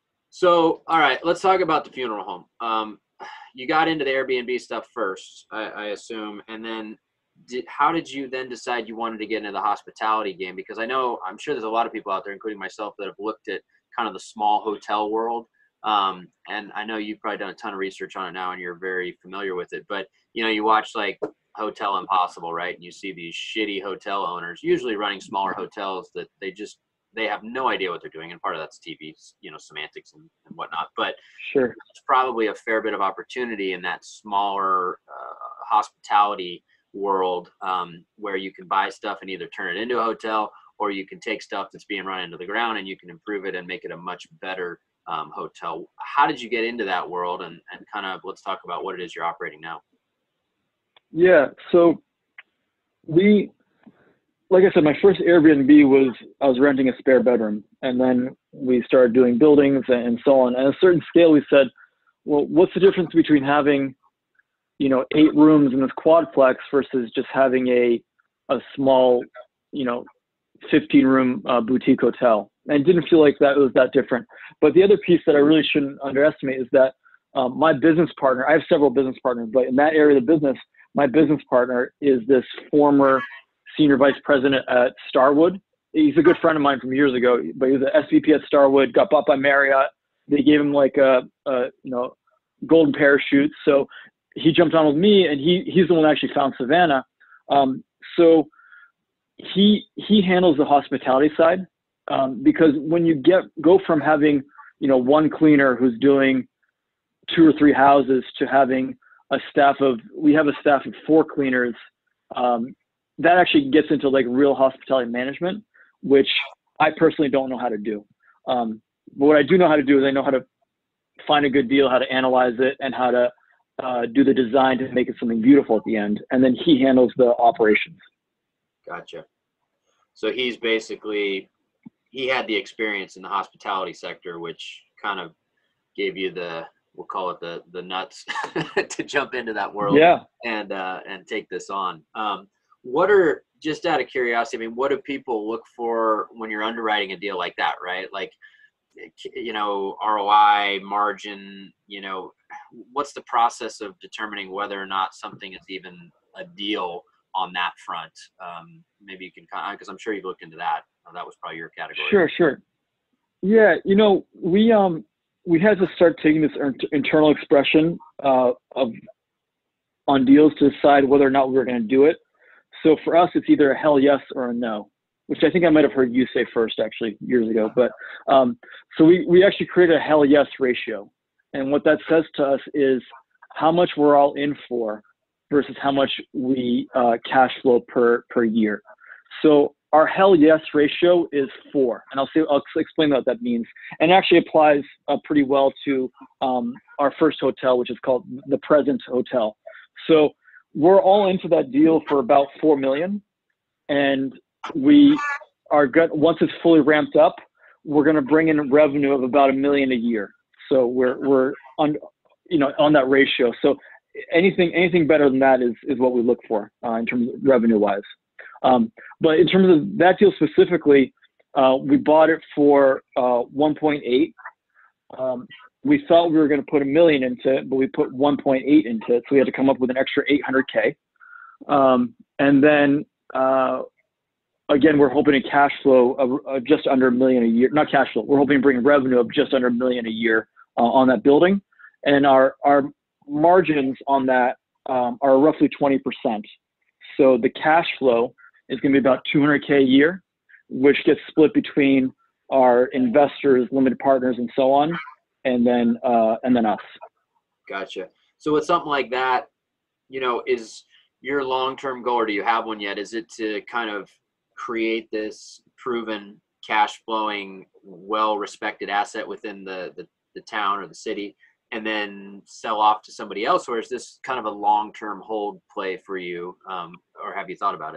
So, all right, let's talk about the funeral home. Um, you got into the Airbnb stuff first, I, I assume, and then did, how did you then decide you wanted to get into the hospitality game? Because I know, I'm sure there's a lot of people out there, including myself, that have looked at kind of the small hotel world. Um, and I know you've probably done a ton of research on it now and you're very familiar with it, but you know, you watch like Hotel Impossible, right? And you see these shitty hotel owners, usually running smaller hotels that they just, they have no idea what they're doing. And part of that's T V, you know, semantics and, and whatnot, but sure. There's probably a fair bit of opportunity in that smaller uh, hospitality world um, where you can buy stuff and either turn it into a hotel, or you can take stuff that's being run into the ground and you can improve it and make it a much better um, hotel. How did you get into that world? And, and kind of, let's talk about what it is you're operating now. Yeah. So we, like I said, my first Airbnb was, I was renting a spare bedroom, and then we started doing buildings and so on. At a certain scale, we said, well, what's the difference between having, you know, eight rooms in this quadplex versus just having a, a small, you know, fifteen room uh, boutique hotel? And it didn't feel like that was that different. But the other piece that I really shouldn't underestimate is that um, my business partner, I have several business partners, but in that area of the business, my business partner is this former senior vice president at Starwood. He's a good friend of mine from years ago, but he was an S V P at Starwood, got bought by Marriott. They gave him like a, a you know, golden parachute. So he jumped on with me, and he he's the one that actually found Savannah. Um, so he he handles the hospitality side, um, because when you get go from having, you know, one cleaner who's doing two or three houses to having a staff of, we have a staff of four cleaners, um, that actually gets into like real hospitality management, which I personally don't know how to do. Um, but what I do know how to do is I know how to find a good deal, how to analyze it, and how to uh, do the design to make it something beautiful at the end. And then he handles the operations. Gotcha. So he's basically, he had the experience in the hospitality sector, which kind of gave you the, we'll call it the the nuts to jump into that world. Yeah. and uh, and take this on. Um, what are, just out of curiosity, I mean, what do people look for when you're underwriting a deal like that, right? Like, you know, R O I, margin, you know, what's the process of determining whether or not something is even a deal on that front? Um, maybe you can, because I'm sure you've looked into that. That was probably your category. Sure, sure. Yeah, you know, we um we had to start taking this internal expression uh, of on deals to decide whether or not we were going to do it. So for us, it's either a hell yes or a no, which I think I might have heard you say first, actually, years ago. But um, so we, we actually created a hell yes ratio. And what that says to us is how much we're all in for versus how much we uh, cash flow per, per year. So our hell yes ratio is four, and I'll say I'll explain what that means. And it actually applies uh, pretty well to um, our first hotel, which is called the Present Hotel. So we're all into that deal for about four million, and we are good. Once it's fully ramped up, we're going to bring in revenue of about a million a year. So we're we're on, you know, on that ratio. So anything anything better than that is is what we look for uh, in terms of revenue wise. Um, but in terms of that deal specifically, uh, we bought it for uh, one point eight. Um, we thought we were going to put a million into it, but we put one point eight into it. So we had to come up with an extra eight hundred K. Um, and then, uh, again, we're hoping a cash flow of uh, just under a million a year, not cash flow. We're hoping to bring revenue of just under a million a year uh, on that building. And our, our margins on that um, are roughly twenty percent. So the cash flow is going to be about two hundred K a year, which gets split between our investors, limited partners, and so on, and then uh, and then us. Gotcha. So with something like that, you know, is your long-term goal, or do you have one yet? Is it to kind of create this proven cash flowing, well-respected asset within the, the, the town or the city, and then sell off to somebody else? Or is this kind of a long-term hold play for you? Um, or have you thought about it?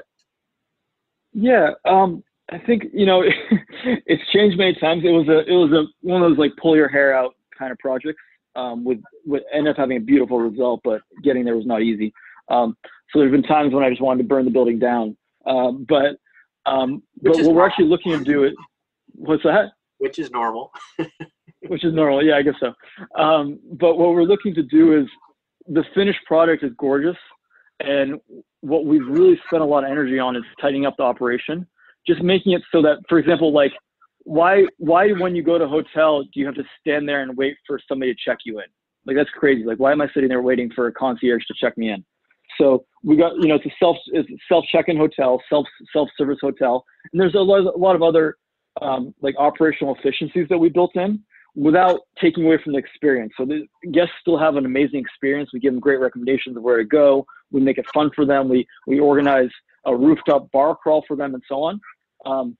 Yeah. Um, I think, you know, it's changed many times. It was a, it was a, one of those like pull your hair out kind of projects, um, with, with ended up having a beautiful result, but getting there was not easy. Um, so there's been times when I just wanted to burn the building down. Um, but, um, but what we're actually looking to do it. What's that? Which is normal. Which is normal. Yeah, I guess so. Um, but what we're looking to do is, the finished product is gorgeous. And what we've really spent a lot of energy on is tightening up the operation, just making it so that, for example, like why, why, when you go to a hotel, do you have to stand there and wait for somebody to check you in? Like, that's crazy. Like, why am I sitting there waiting for a concierge to check me in? So we got, you know, it's a self, it's a self check-in hotel, self, self-service hotel. And there's a lot, a lot of other, um, like operational efficiencies that we built in without taking away from the experience. So the guests still have an amazing experience. We give them great recommendations of where to go. We make it fun for them. We, we organize a rooftop bar crawl for them and so on, um,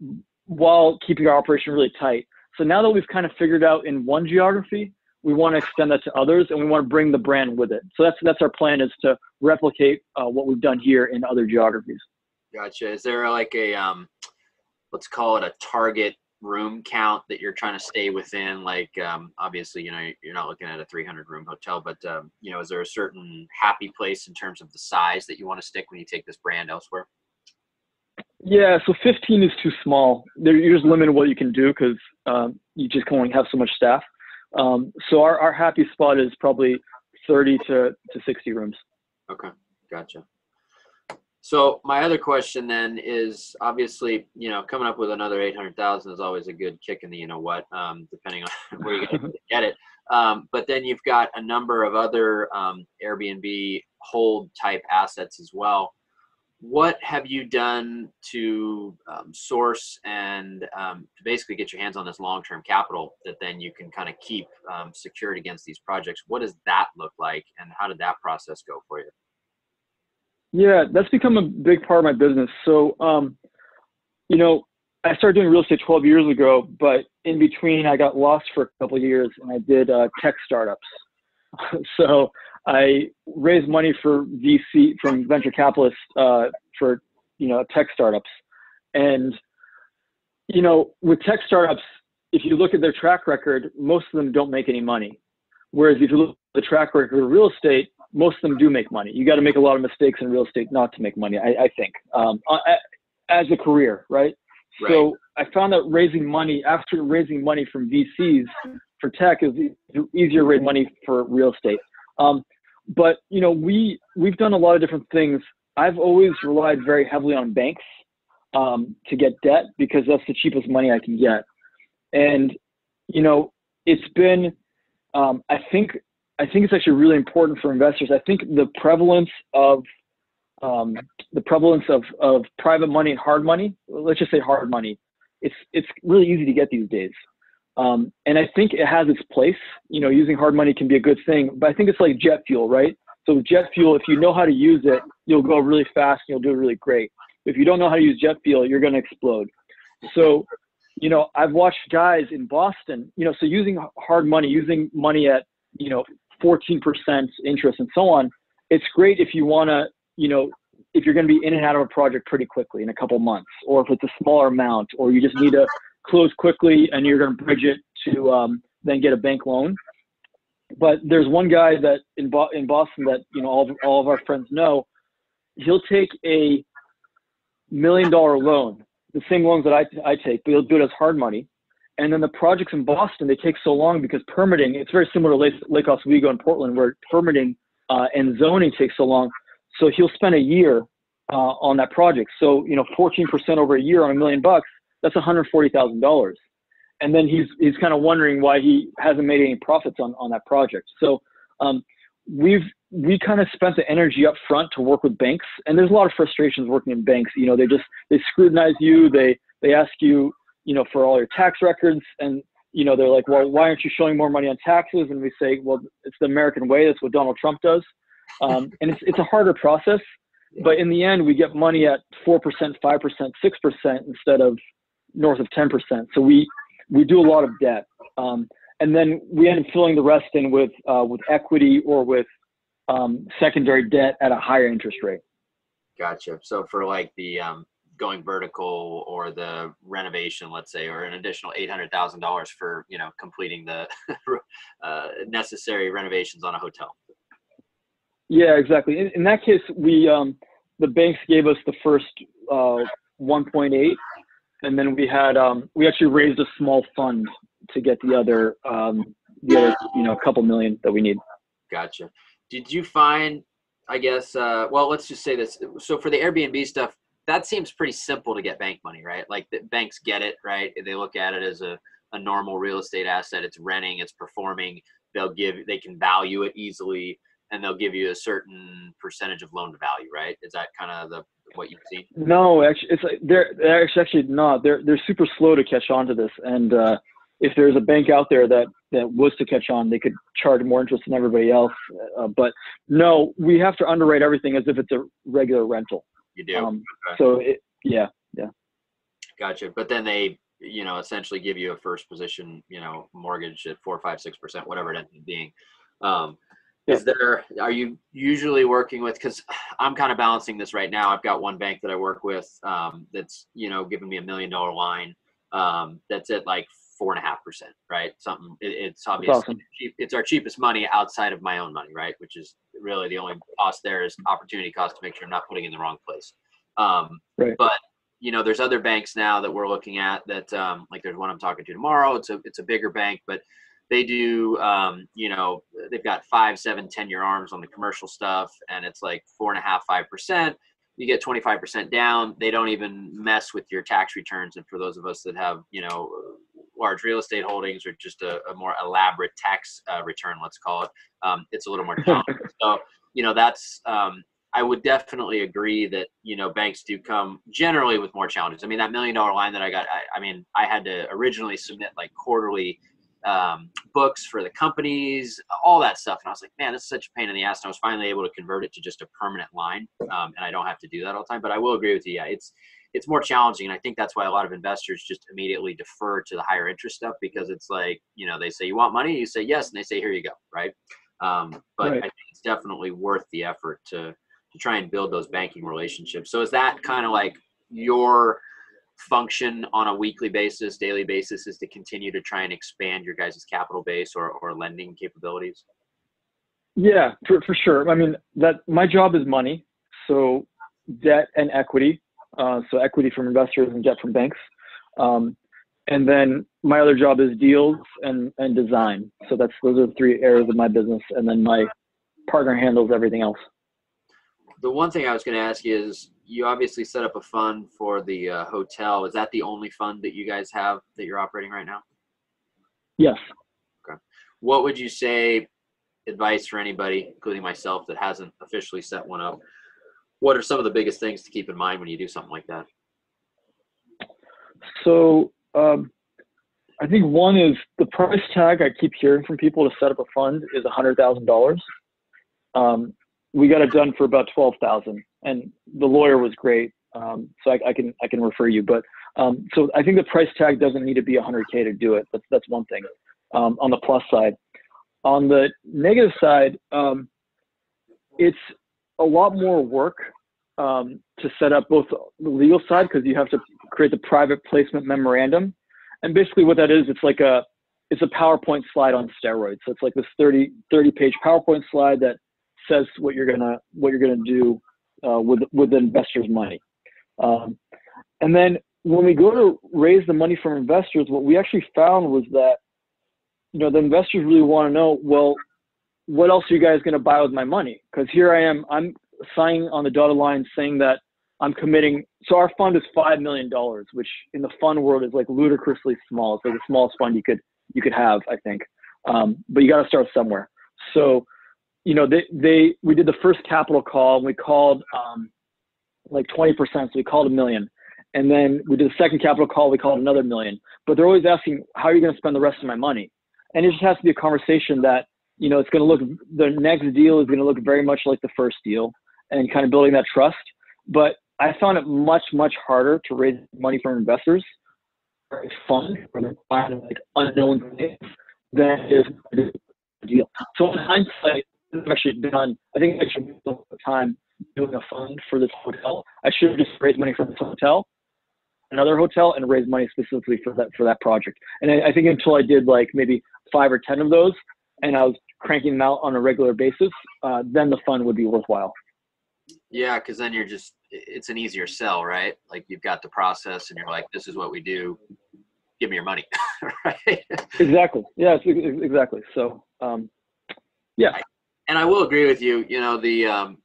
while keeping our operation really tight. So now that we've kind of figured out in one geography, we want to extend that to others, and we want to bring the brand with it. So that's, that's our plan, is to replicate uh, what we've done here in other geographies. Gotcha. Is there like a, um, let's call it a target room count that you're trying to stay within? Like, um, obviously, you know, you're not looking at a three hundred room hotel, but, um, you know, is there a certain happy place in terms of the size that you want to stick when you take this brand elsewhere? Yeah. So fifteen is too small. There, you're just limited what you can do, because um, you just can only have so much staff. Um, so our, our happy spot is probably thirty to sixty rooms. Okay. Gotcha. So my other question then is, obviously, you know, coming up with another eight hundred thousand is always a good kick in the, you know what, um, depending on where you're going to get it. Um, but then you've got a number of other um, Airbnb hold type assets as well. What have you done to um, source and um, to basically get your hands on this long-term capital that then you can kind of keep um, secured against these projects? What does that look like, and how did that process go for you? Yeah, that's become a big part of my business. So, um, you know, I started doing real estate twelve years ago, but in between I got lost for a couple of years, and I did uh, tech startups. So I raised money for V C, from venture capitalists, uh, for, you know, tech startups. And, you know, with tech startups, if you look at their track record, most of them don't make any money. Whereas if you look at the track record of real estate, most of them do make money. You got to make a lot of mistakes in real estate not to make money, I, I think, um, as a career, right? right? So I found that raising money, after raising money from V Cs for tech, is easier to raise money for real estate. Um, but, you know, we, we've done a lot of different things. I've always relied very heavily on banks um, to get debt, because that's the cheapest money I can get. And, you know, it's been, um, I think, I think it's actually really important for investors. I think the prevalence of um, the prevalence of, of private money and hard money, let's just say hard money, it's it's really easy to get these days. Um, and I think it has its place. You know, using hard money can be a good thing, but I think it's like jet fuel, right? So with jet fuel, if you know how to use it, you'll go really fast and you'll do really great. If you don't know how to use jet fuel, you're going to explode. So, you know, I've watched guys in Boston, you know, so using hard money, using money at, you know, fourteen percent interest and so on. It's great if you want to, you know, if you're going to be in and out of a project pretty quickly in a couple months, or if it's a smaller amount, or you just need to close quickly and you're going to bridge it to um, then get a bank loan. But there's one guy that in, Bo- in Boston that, you know, all of, all of our friends know, he'll take a million dollar loan, the same loans that I, I take, but he'll do it as hard money. And then the projects in Boston, they take so long because permitting, it's very similar to Lake, Lake Oswego in Portland, where permitting uh, and zoning takes so long. So he'll spend a year uh, on that project. So, you know, fourteen percent over a year on a million bucks, that's one hundred forty thousand dollars. And then he's he's kind of wondering why he hasn't made any profits on, on that project. So um, we've we kind of spent the energy up front to work with banks, and there's a lot of frustrations working in banks. You know, they just they scrutinize you, they they ask you, you know, for all your tax records, and you know they're like, well, why aren't you showing more money on taxes? And we say, well, it's the American way. That's what Donald Trump does, um, and it's it's a harder process. But in the end, we get money at four percent, five percent, six percent instead of north of ten percent. So we we do a lot of debt, um, and then we end up filling the rest in with uh, with equity or with um, secondary debt at a higher interest rate. Gotcha. So for like the um, going vertical or the renovation, let's say, or an additional eight hundred thousand dollars for, you know, completing the uh, necessary renovations on a hotel. Yeah, exactly. In, in that case, we um, the banks gave us the first uh, one point eight, and then we had um, we actually raised a small fund to get the other um, the other you know a couple million that we need. Gotcha. Did you find, I guess, uh, well, let's just say this. So for the Airbnb stuff, that seems pretty simple to get bank money, right? Like the banks get it, right? They look at it as a, a normal real estate asset. It's renting, it's performing. They'll give, they can value it easily, and they'll give you a certain percentage of loan to value, right? Is that kind of the what you've seen? No, actually, it's like they're, they're actually, actually not. They're they're super slow to catch on to this, and uh, if there's a bank out there that that was to catch on, they could charge more interest than everybody else. Uh, but no, we have to underwrite everything as if it's a regular rental. You do. Um, okay. So it, yeah, yeah. Gotcha. But then they, you know, essentially give you a first position, you know, mortgage at four, five, six percent, whatever it ends up being. Um, Yeah. Is there, are you usually working with, because I'm kind of balancing this right now. I've got one bank that I work with um, that's, you know, giving me a million dollar line um, that's at like four and a half percent, right? Something, it, it's obviously, awesome. cheap, it's our cheapest money outside of my own money, right? Which is really the only cost there is opportunity cost to make sure I'm not putting in the wrong place. Um, Right. But, you know, there's other banks now that we're looking at that, um, like there's one I'm talking to tomorrow. It's a, it's a bigger bank, but they do, um, you know, they've got five, seven, ten year arms on the commercial stuff, and it's like four and a half, five percent. You get twenty-five percent down. They don't even mess with your tax returns. And for those of us that have, you know, large real estate holdings or just a, a more elaborate tax uh, return, let's call it, um, it's a little more challenging. So, you know, that's, um, I would definitely agree that, you know, banks do come generally with more challenges. I mean, that million dollar line that I got, I, I mean, I had to originally submit like quarterly um, books for the companies, all that stuff. And I was like, man, this is such a pain in the ass. And I was finally able to convert it to just a permanent line. Um, and I don't have to do that all the time, but I will agree with you. Yeah, it's, it's more challenging. And I think that's why a lot of investors just immediately defer to the higher interest stuff, because it's like, you know, they say, you want money? You say yes. And they say, here you go. Right. Um, but Right. I think it's definitely worth the effort to, to try and build those banking relationships. So is that kind of like your function on a weekly basis, daily basis, is to continue to try and expand your guys' capital base or, or lending capabilities? Yeah, for, for sure. I mean, that my job is money. So debt and equity. Uh, so equity from investors and debt from banks. Um, and then my other job is deals and, and design. So that's, those are the three areas of my business. And then my partner handles everything else. The one thing I was going to ask you is, you obviously set up a fund for the uh, hotel. Is that the only fund that you guys have that you're operating right now? Yes. Okay. What would you say, advice for anybody, including myself, that hasn't officially set one up? What are some of the biggest things to keep in mind when you do something like that? So um, I think one is the price tag I keep hearing from people to set up a fund is one hundred thousand dollars. Um, we got it done for about twelve thousand dollars, and the lawyer was great. Um, so I, I can I can refer you. But um, so I think the price tag doesn't need to be one hundred K to do it. That's that's one thing. Um, on the plus side, on the negative side, um, it's a lot more work um, to set up both the legal side, because you have to create the private placement memorandum, and basically what that is, it's like a it's a PowerPoint slide on steroids. So it's like this thirty page PowerPoint slide that says what you're gonna what you're gonna do uh, with with the investor's money. Um, and then when we go to raise the money from investors, what we actually found was that, you know, the investors really want to know, well, what else are you guys going to buy with my money? Because here I am, I'm signing on the dotted line saying that I'm committing. So our fund is five million dollars, which in the fund world is like ludicrously small. It's like the smallest fund you could you could have, I think. Um, but you got to start somewhere. So, you know, they they we did the first capital call, and we called um, like twenty percent. So we called a million. And then we did a second capital call, we called another million. But they're always asking, how are you going to spend the rest of my money? And it just has to be a conversation that, you know, it's going to look, the next deal is going to look very much like the first deal, and kind of building that trust. But I found it much, much harder to raise money from investors for a fund where they're buying like unknown things than it is a deal. So in hindsight, I've actually done, I think I should spend the time doing a fund for this hotel. I should have just raised money from this hotel, another hotel, and raise money specifically for that for that project. And I, I think until I did like maybe five or ten of those, and I was cranking them out on a regular basis, uh, then the fund would be worthwhile. Yeah, because then you're just, it's an easier sell, right? Like you've got the process, and you're like, this is what we do. Give me your money, right? Exactly. Yeah, it's, exactly. So, um, yeah. And I will agree with you. You know, the um,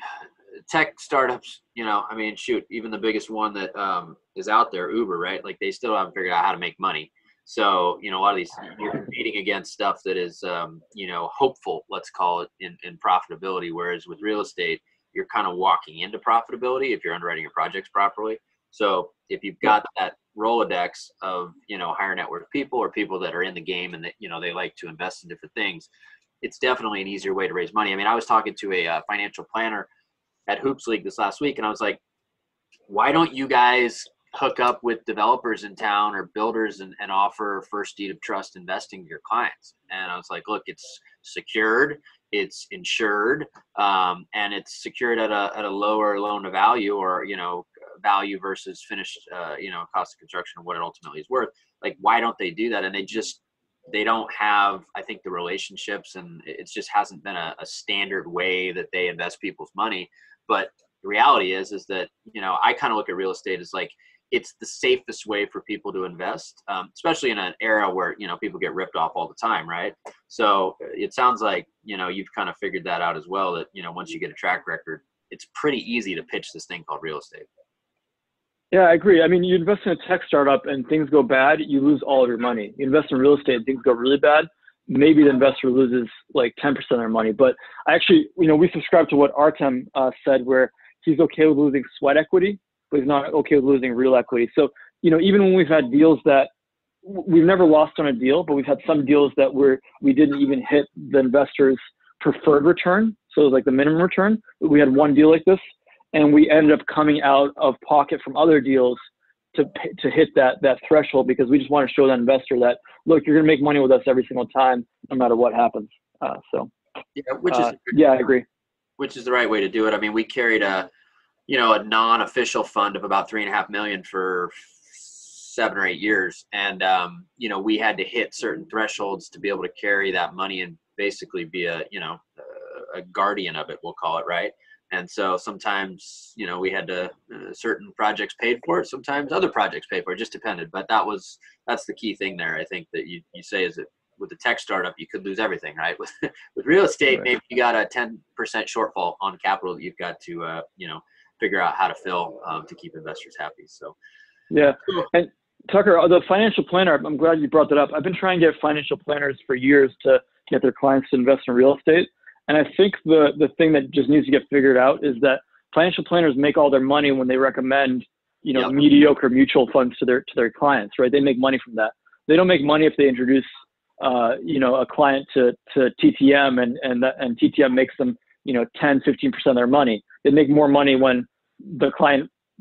tech startups, you know, I mean, shoot, even the biggest one that um, is out there, Uber, right? Like they still haven't figured out how to make money. So, you know, a lot of these, you're competing against stuff that is, um, you know, hopeful, let's call it, in, in profitability. Whereas with real estate, you're kind of walking into profitability if you're underwriting your projects properly. So if you've got that Rolodex of, you know, higher net worth people or people that are in the game and that, you know, they like to invest in different things, it's definitely an easier way to raise money. I mean, I was talking to a uh, financial planner at Hoops League this last week, and I was like, why don't you guys hook up with developers in town or builders and, and offer first deed of trust investing to your clients? And I was like, look, it's secured, it's insured, um, and it's secured at a at a lower loan to value, or, you know, value versus finished, uh, you know, cost of construction of what it ultimately is worth. Like, why don't they do that? And they just, they don't have, I think, the relationships, and it just hasn't been a, a standard way that they invest people's money. But the reality is, is that, you know, I kind of look at real estate as like, it's the safest way for people to invest, um, especially in an era where, you know, people get ripped off all the time, right? So it sounds like, you know, you've kind of figured that out as well, that, you know, once you get a track record, it's pretty easy to pitch this thing called real estate. Yeah, I agree. I mean, you invest in a tech startup and things go bad, you lose all of your money. You invest in real estate and things go really bad, maybe the investor loses like ten percent of their money. But I actually, you know, we subscribe to what Artem uh, said, where he's okay with losing sweat equity, but he's not okay with losing real equity. So, you know, even when we've had deals that we've never lost on a deal, but we've had some deals that were, we didn't even hit the investor's preferred return. So it was like the minimum return. We had one deal like this, and we ended up coming out of pocket from other deals to to hit that that threshold, because we just want to show that investor that, look, you're going to make money with us every single time, no matter what happens. Uh, so, yeah, which uh, is yeah, I agree. Which is the right way to do it. I mean, we carried a, you know, a non-official fund of about three and a half million for seven or eight years, and um, you know, we had to hit certain thresholds to be able to carry that money and basically be a, you know, a, a guardian of it, we'll call it, right? And so sometimes, you know, we had to, uh, certain projects paid for it, sometimes other projects paid for it, just depended. But that was, that's the key thing there, I think, that you, you say, is that with the tech startup, you could lose everything, right? With with real estate, right, maybe you got a ten percent shortfall on capital that you've got to, uh, you know, figure out how to fill um, to keep investors happy. So, yeah. And Tucker, the financial planner, I'm glad you brought that up. I've been trying to get financial planners for years to get their clients to invest in real estate. And I think the, the thing that just needs to get figured out is that financial planners make all their money when they recommend, you know, yep. mediocre mutual funds to their to their clients, right? They make money from that. They don't make money if they introduce, uh, you know, a client to, to T T M and and that, and T T M makes them, you know, ten, fifteen percent of their money. They make more money when the client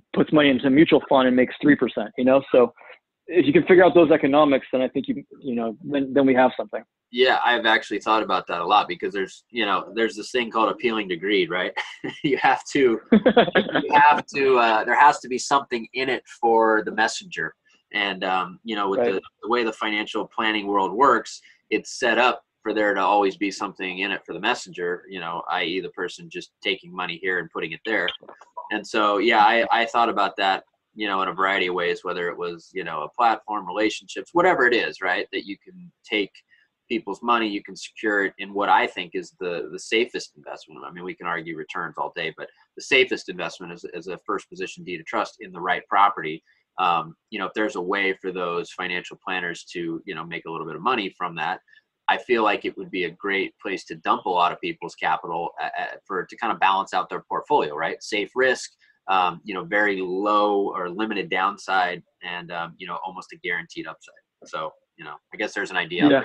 puts money into a mutual fund and makes three percent, you know? So if you can figure out those economics, then I think you, you know, then, then we have something. Yeah, I've actually thought about that a lot because there's, you know, there's this thing called appealing to greed, right? you have to, you have to, uh, there has to be something in it for the messenger. And, um, you know, with right. the, the way the financial planning world works, it's set up for there to always be something in it for the messenger, you know, that is the person just taking money here and putting it there. And so, yeah, I, I thought about that, you know, in a variety of ways, whether it was, you know, a platform, relationships, whatever it is, right, that you can take people's money, you can secure it in what I think is the the safest investment. I mean, we can argue returns all day, but the safest investment is, is a first position deed of trust in the right property. Um, you know, if there's a way for those financial planners to, you know, make a little bit of money from that, I feel like it would be a great place to dump a lot of people's capital at, for to kind of balance out their portfolio, right? Safe risk, um, you know, very low or limited downside, and um, you know, almost a guaranteed upside. So, you know, I guess there's an idea. Yeah.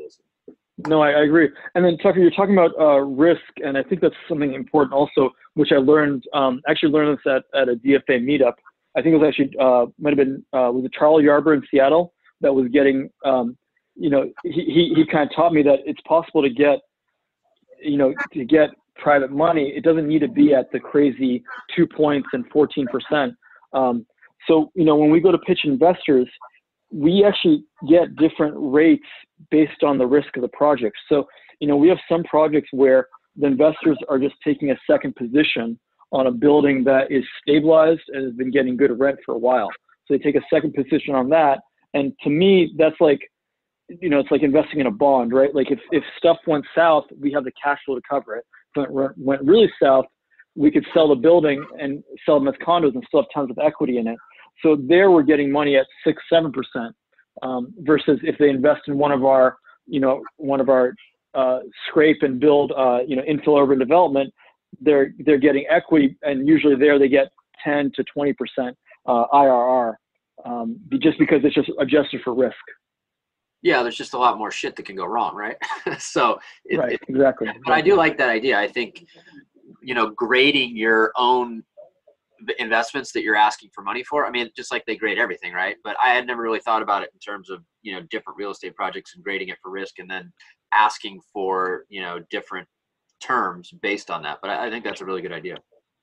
No, I, I agree. And then Tucker, you're talking about uh, risk, and I think that's something important also, which I learned, um, actually learned this at, at a D F A meetup. I think it was actually, uh, might have been, uh, was it Charles Yarber in Seattle that was getting, um, you know, he, he, he kind of taught me that it's possible to get, you know, to get private money. It doesn't need to be at the crazy two points and fourteen percent. Um, so, you know, when we go to pitch investors, we actually get different rates based on the risk of the project. So, you know, we have some projects where the investors are just taking a second position on a building that is stabilized and has been getting good rent for a while. So they take a second position on that. And to me, that's like, you know, it's like investing in a bond, right? Like if, if stuff went south, we have the cash flow to cover it. If it went really south, we could sell the building and sell them as condos and still have tons of equity in it. So there we're getting money at six, seven percent, um, versus if they invest in one of our, you know, one of our uh, scrape and build, uh, you know, infill urban development, they're they're getting equity, and usually there they get ten to twenty percent uh, I R R, um, just because it's just adjusted for risk. Yeah, there's just a lot more shit that can go wrong, right? so it, right, it, exactly. But I do like that idea. I think, you know, grading your own investments that you're asking for money for. I mean, just like they grade everything, right? But I had never really thought about it in terms of, you know, different real estate projects and grading it for risk and then asking for, you know, different terms based on that. But I, I think that's a really good idea.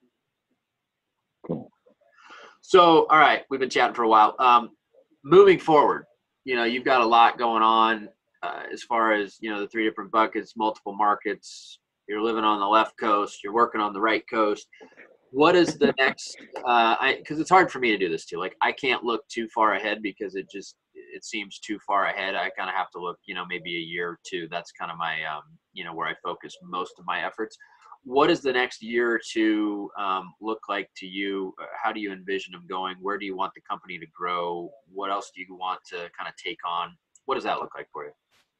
Cool. So, all right, we've been chatting for a while. Um, moving forward, you know, you've got a lot going on uh, as far as, you know, the three different buckets, multiple markets. You're living on the left coast. You're working on the right coast. What is the next, uh, I, cause it's hard for me to do this too. Like I can't look too far ahead because it just, it seems too far ahead. I kind of have to look, you know, maybe a year or two. That's kind of my, um, you know, where I focus most of my efforts. What does the next year or two um, look like to you? How do you envision them going? Where do you want the company to grow? What else do you want to kind of take on? What does that look like for you?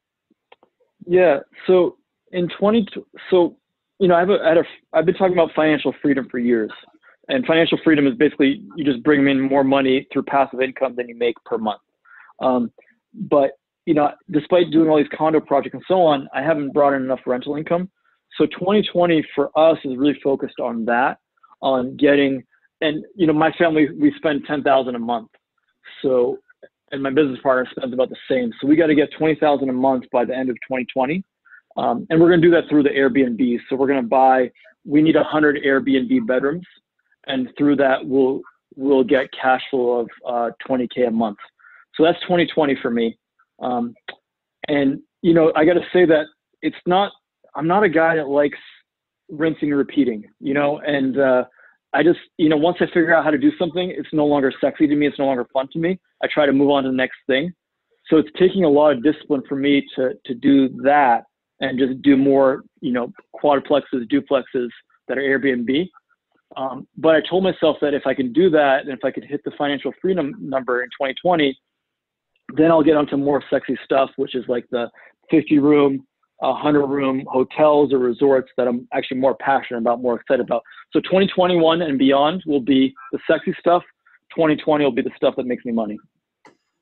Yeah. So in twenty, so, you know, I've, a, I had a, I've been talking about financial freedom for years, and financial freedom is basically you just bring in more money through passive income than you make per month. Um, but, you know, despite doing all these condo projects and so on, I haven't brought in enough rental income. So twenty twenty for us is really focused on that, on getting, and, you know, my family, we spend ten thousand a month. So, and my business partner spends about the same. So we got to get twenty thousand a month by the end of twenty twenty. Um, and we're going to do that through the Airbnb. So we're going to buy, we need a hundred Airbnb bedrooms. And through that, we'll, we'll get cash flow of uh, twenty K a month. So that's twenty twenty for me. Um, and, you know, I got to say that it's not, I'm not a guy that likes rinsing and repeating, you know, and uh, I just, you know, once I figure out how to do something, it's no longer sexy to me. It's no longer fun to me. I try to move on to the next thing. So it's taking a lot of discipline for me to, to do that and just do more, you know, quadplexes, duplexes that are Airbnb. Um, but I told myself that if I can do that, and if I could hit the financial freedom number in twenty twenty, then I'll get onto more sexy stuff, which is like the fifty room, one hundred room hotels or resorts that I'm actually more passionate about, more excited about. So twenty twenty-one and beyond will be the sexy stuff. twenty twenty will be the stuff that makes me money.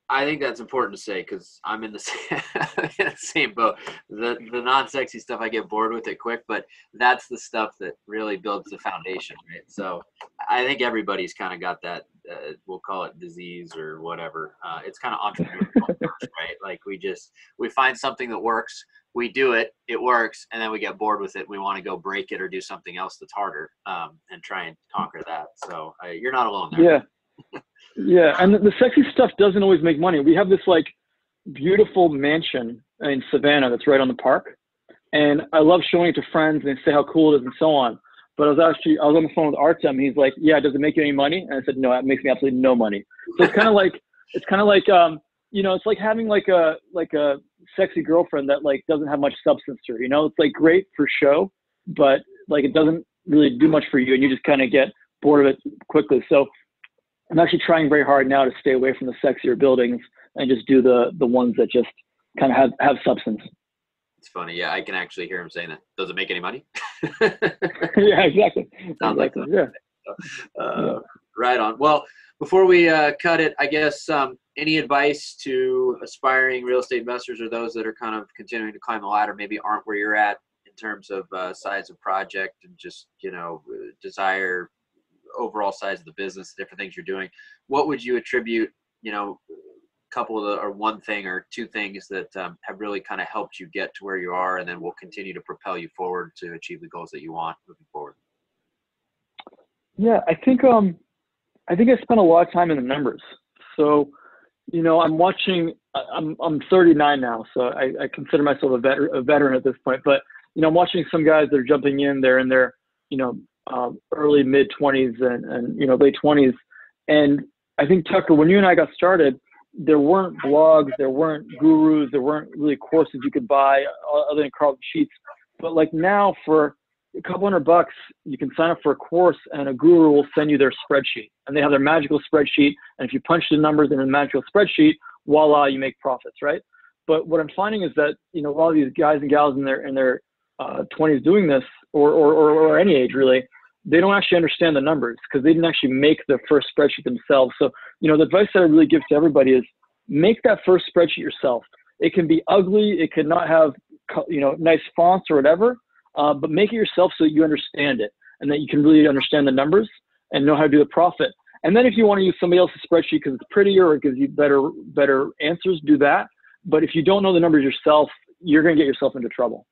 I think that's important to say because I'm in the same, in the same boat. The the non-sexy stuff, I get bored with it quick, but that's the stuff that really builds the foundation, right? So I think everybody's kind of got that, uh, we'll call it disease or whatever. Uh, it's kind of entrepreneurial, right? Like we just, we find something that works, we do it, it works, and then we get bored with it. We want to go break it or do something else that's harder um, and try and conquer that. So uh, you're not alone there. Yeah. Yeah, and the, the sexy stuff doesn't always make money. We have this like beautiful mansion in Savannah that's right on the park, and I love showing it to friends and they say how cool it is and so on. But I was actually I was on the phone with Artem. He's like, "Yeah, does it make you any money?" And I said, "No, it makes me absolutely no money." So it's kind of like it's kind of like um you know it's like having like a like a sexy girlfriend that like doesn't have much substance to her. You know, it's like great for show, but like it doesn't really do much for you, and you just kind of get bored of it quickly. So I'm actually trying very hard now to stay away from the sexier buildings and just do the the ones that just kind of have, have substance. It's funny. Yeah, I can actually hear him saying that. Does it make any money? Yeah, exactly. Sounds exactly. like yeah. Uh, yeah. Right on. Well, before we uh, cut it, I guess um, any advice to aspiring real estate investors or those that are kind of continuing to climb the ladder, maybe aren't where you're at in terms of uh, size of project and just, you know, desire, overall size of the business, different things you're doing. What would you attribute, you know, a couple of the, or one thing or two things that um, have really kind of helped you get to where you are and then will continue to propel you forward to achieve the goals that you want moving forward? Yeah, I think um, I think I spent a lot of time in the numbers. So, you know, I'm watching. I'm I'm thirty-nine now, so I, I consider myself a veteran, a veteran at this point. But you know, I'm watching some guys that are jumping in. They're in their, you know, um, early mid twenties and and you know late twenties. And I think Tucker, when you and I got started, there weren't blogs, there weren't gurus, there weren't really courses you could buy other than Carlton Sheets. But like now, for a couple hundred bucks, you can sign up for a course and a guru will send you their spreadsheet. And they have their magical spreadsheet. And if you punch the numbers in a magical spreadsheet, voila, you make profits, right? But what I'm finding is that, you know, a lot of these guys and gals in their in their uh, twenties doing this, or, or, or, or any age really, they don't actually understand the numbers because they didn't actually make the first spreadsheet themselves. So, you know, the advice that I really give to everybody is make that first spreadsheet yourself. It can be ugly. It could not have, you know, nice fonts or whatever. Uh, but make it yourself so that you understand it and that you can really understand the numbers and know how to do the profit. And then if you want to use somebody else's spreadsheet because it's prettier or it gives you better better answers, do that. But if you don't know the numbers yourself, you're going to get yourself into trouble.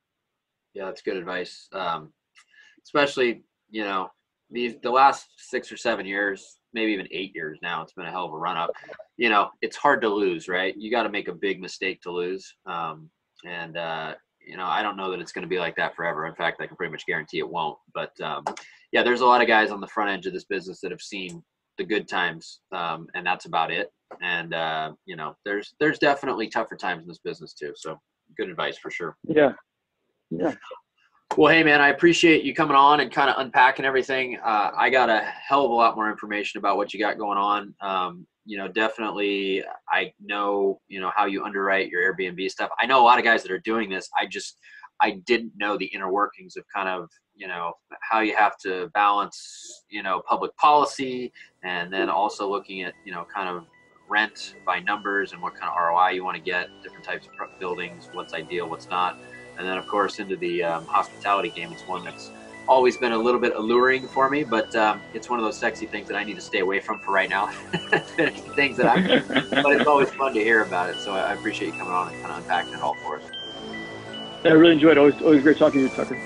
Yeah, that's good advice. Um, especially, you know, these the last six or seven years, maybe even eight years now, it's been a hell of a run up. You know, it's hard to lose, right? You got to make a big mistake to lose. Um, and, uh, you know, I don't know that it's going to be like that forever. In fact, I can pretty much guarantee it won't. But um, yeah, there's a lot of guys on the front edge of this business that have seen the good times, um, and that's about it. And uh, you know, there's there's definitely tougher times in this business too. So good advice for sure. Yeah, yeah. Well, hey man, I appreciate you coming on and kind of unpacking everything. Uh, I got a hell of a lot more information about what you got going on. Um, you know, definitely, I know, you know, how you underwrite your Airbnb stuff. I know a lot of guys that are doing this. I just, I didn't know the inner workings of kind of, you know, how you have to balance, you know, public policy and then also looking at, you know, kind of rent by numbers and what kind of R O I you want to get, different types of buildings, what's ideal, what's not. And then, of course, into the um, hospitality game. It's one that's always been a little bit alluring for me, but um, it's one of those sexy things that I need to stay away from for right now. Finish the things that I'm, but it's always fun to hear about it. So I appreciate you coming on and kind of unpacking it all for us. Yeah, I really enjoyed it. Always, always great talking to you, Tucker.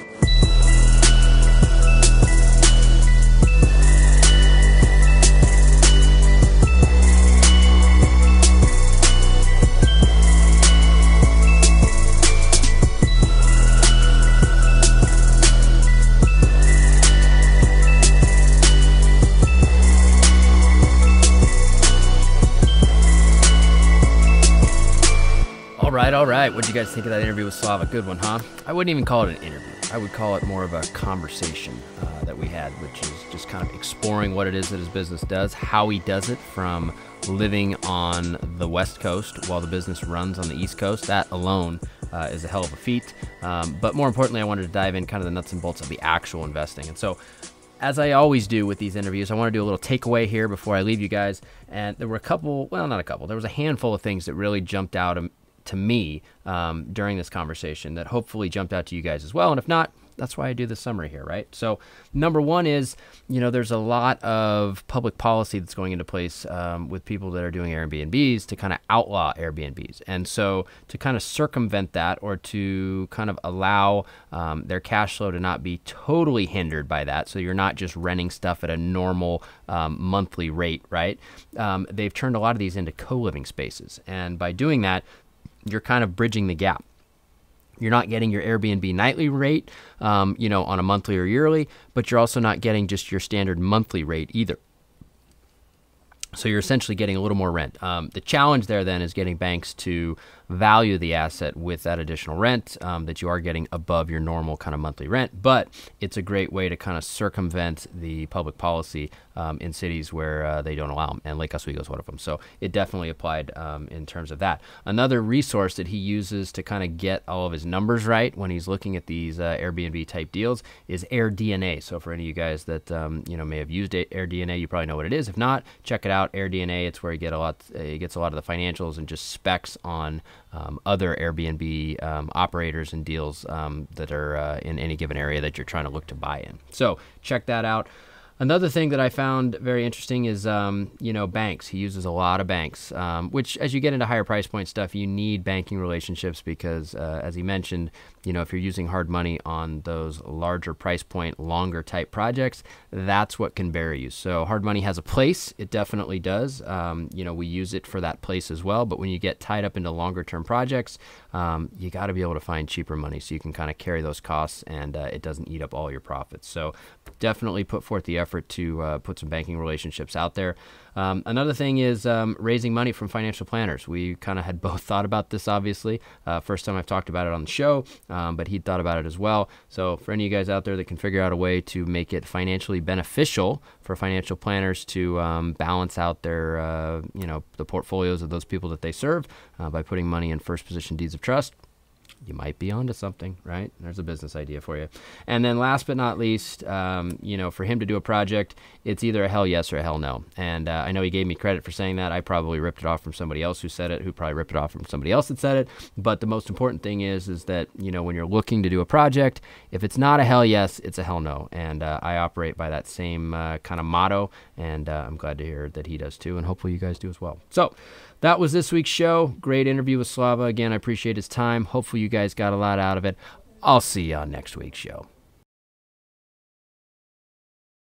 All right, all right. What did you guys think of that interview with Slava? Good one, huh? I wouldn't even call it an interview. I would call it more of a conversation uh, that we had, which is just kind of exploring what it is that his business does, how he does it from living on the West Coast while the business runs on the East Coast. That alone uh, is a hell of a feat. Um, but more importantly, I wanted to dive in kind of the nuts and bolts of the actual investing. And so as I always do with these interviews, I want to do a little takeaway here before I leave you guys. And there were a couple, well, not a couple, there was a handful of things that really jumped out um, to me um, during this conversation that hopefully jumped out to you guys as well. And if not, that's why I do the summary here, right? So number one is, you know, there's a lot of public policy that's going into place um, with people that are doing Airbnbs to kind of outlaw Airbnbs. And so to kind of circumvent that, or to kind of allow um, their cash flow to not be totally hindered by that, so you're not just renting stuff at a normal um, monthly rate, right? Um, they've turned a lot of these into co-living spaces. And by doing that, you're kind of bridging the gap. You're not getting your Airbnb nightly rate, um, you know, on a monthly or yearly, but you're also not getting just your standard monthly rate either. So you're essentially getting a little more rent. Um, the challenge there then is getting banks to value the asset with that additional rent um, that you are getting above your normal kind of monthly rent. But it's a great way to kind of circumvent the public policy um, in cities where uh, they don't allow them. And Lake Oswego is one of them. So it definitely applied um, in terms of that. Another resource that he uses to kind of get all of his numbers right when he's looking at these uh, Airbnb type deals is AirDNA. So for any of you guys that um, you know may have used AirDNA, you probably know what it is. If not, check it out. AirDNA. It's where you get a lot. Uh, it gets a lot of the financials and just specs on Um, other Airbnb um, operators and deals um, that are uh, in any given area that you're trying to look to buy in. So check that out. Another thing that I found very interesting is, um, you know, banks. He uses a lot of banks, um, which as you get into higher price point stuff, you need banking relationships because, uh, as he mentioned, you know, if you're using hard money on those larger price point, longer type projects, that's what can bury you. So hard money has a place. It definitely does. Um, you know, we use it for that place as well. But when you get tied up into longer term projects, um, you got to be able to find cheaper money so you can kind of carry those costs and uh, it doesn't eat up all your profits. So definitely put forth the effort to uh, put some banking relationships out there. Um, another thing is um, raising money from financial planners. We kind of had both thought about this, obviously. Uh, first time I've talked about it on the show, um, but he'd thought about it as well. So for any of you guys out there that can figure out a way to make it financially beneficial for financial planners to um, balance out their, uh, you know, the portfolios of those people that they serve uh, by putting money in first position deeds of trust, you might be onto something, right? There's a business idea for you. And then last but not least, um, you know, for him to do a project, it's either a hell yes or a hell no. And uh, I know he gave me credit for saying that. I probably ripped it off from somebody else who said it, who probably ripped it off from somebody else that said it. But the most important thing is, is that, you know, when you're looking to do a project, if it's not a hell yes, it's a hell no. And uh, I operate by that same uh, kind of motto. And uh, I'm glad to hear that he does too. And hopefully you guys do as well. So that was this week's show. Great interview with Slava. Again, I appreciate his time. Hopefully you guys got a lot out of it. I'll see you on next week's show.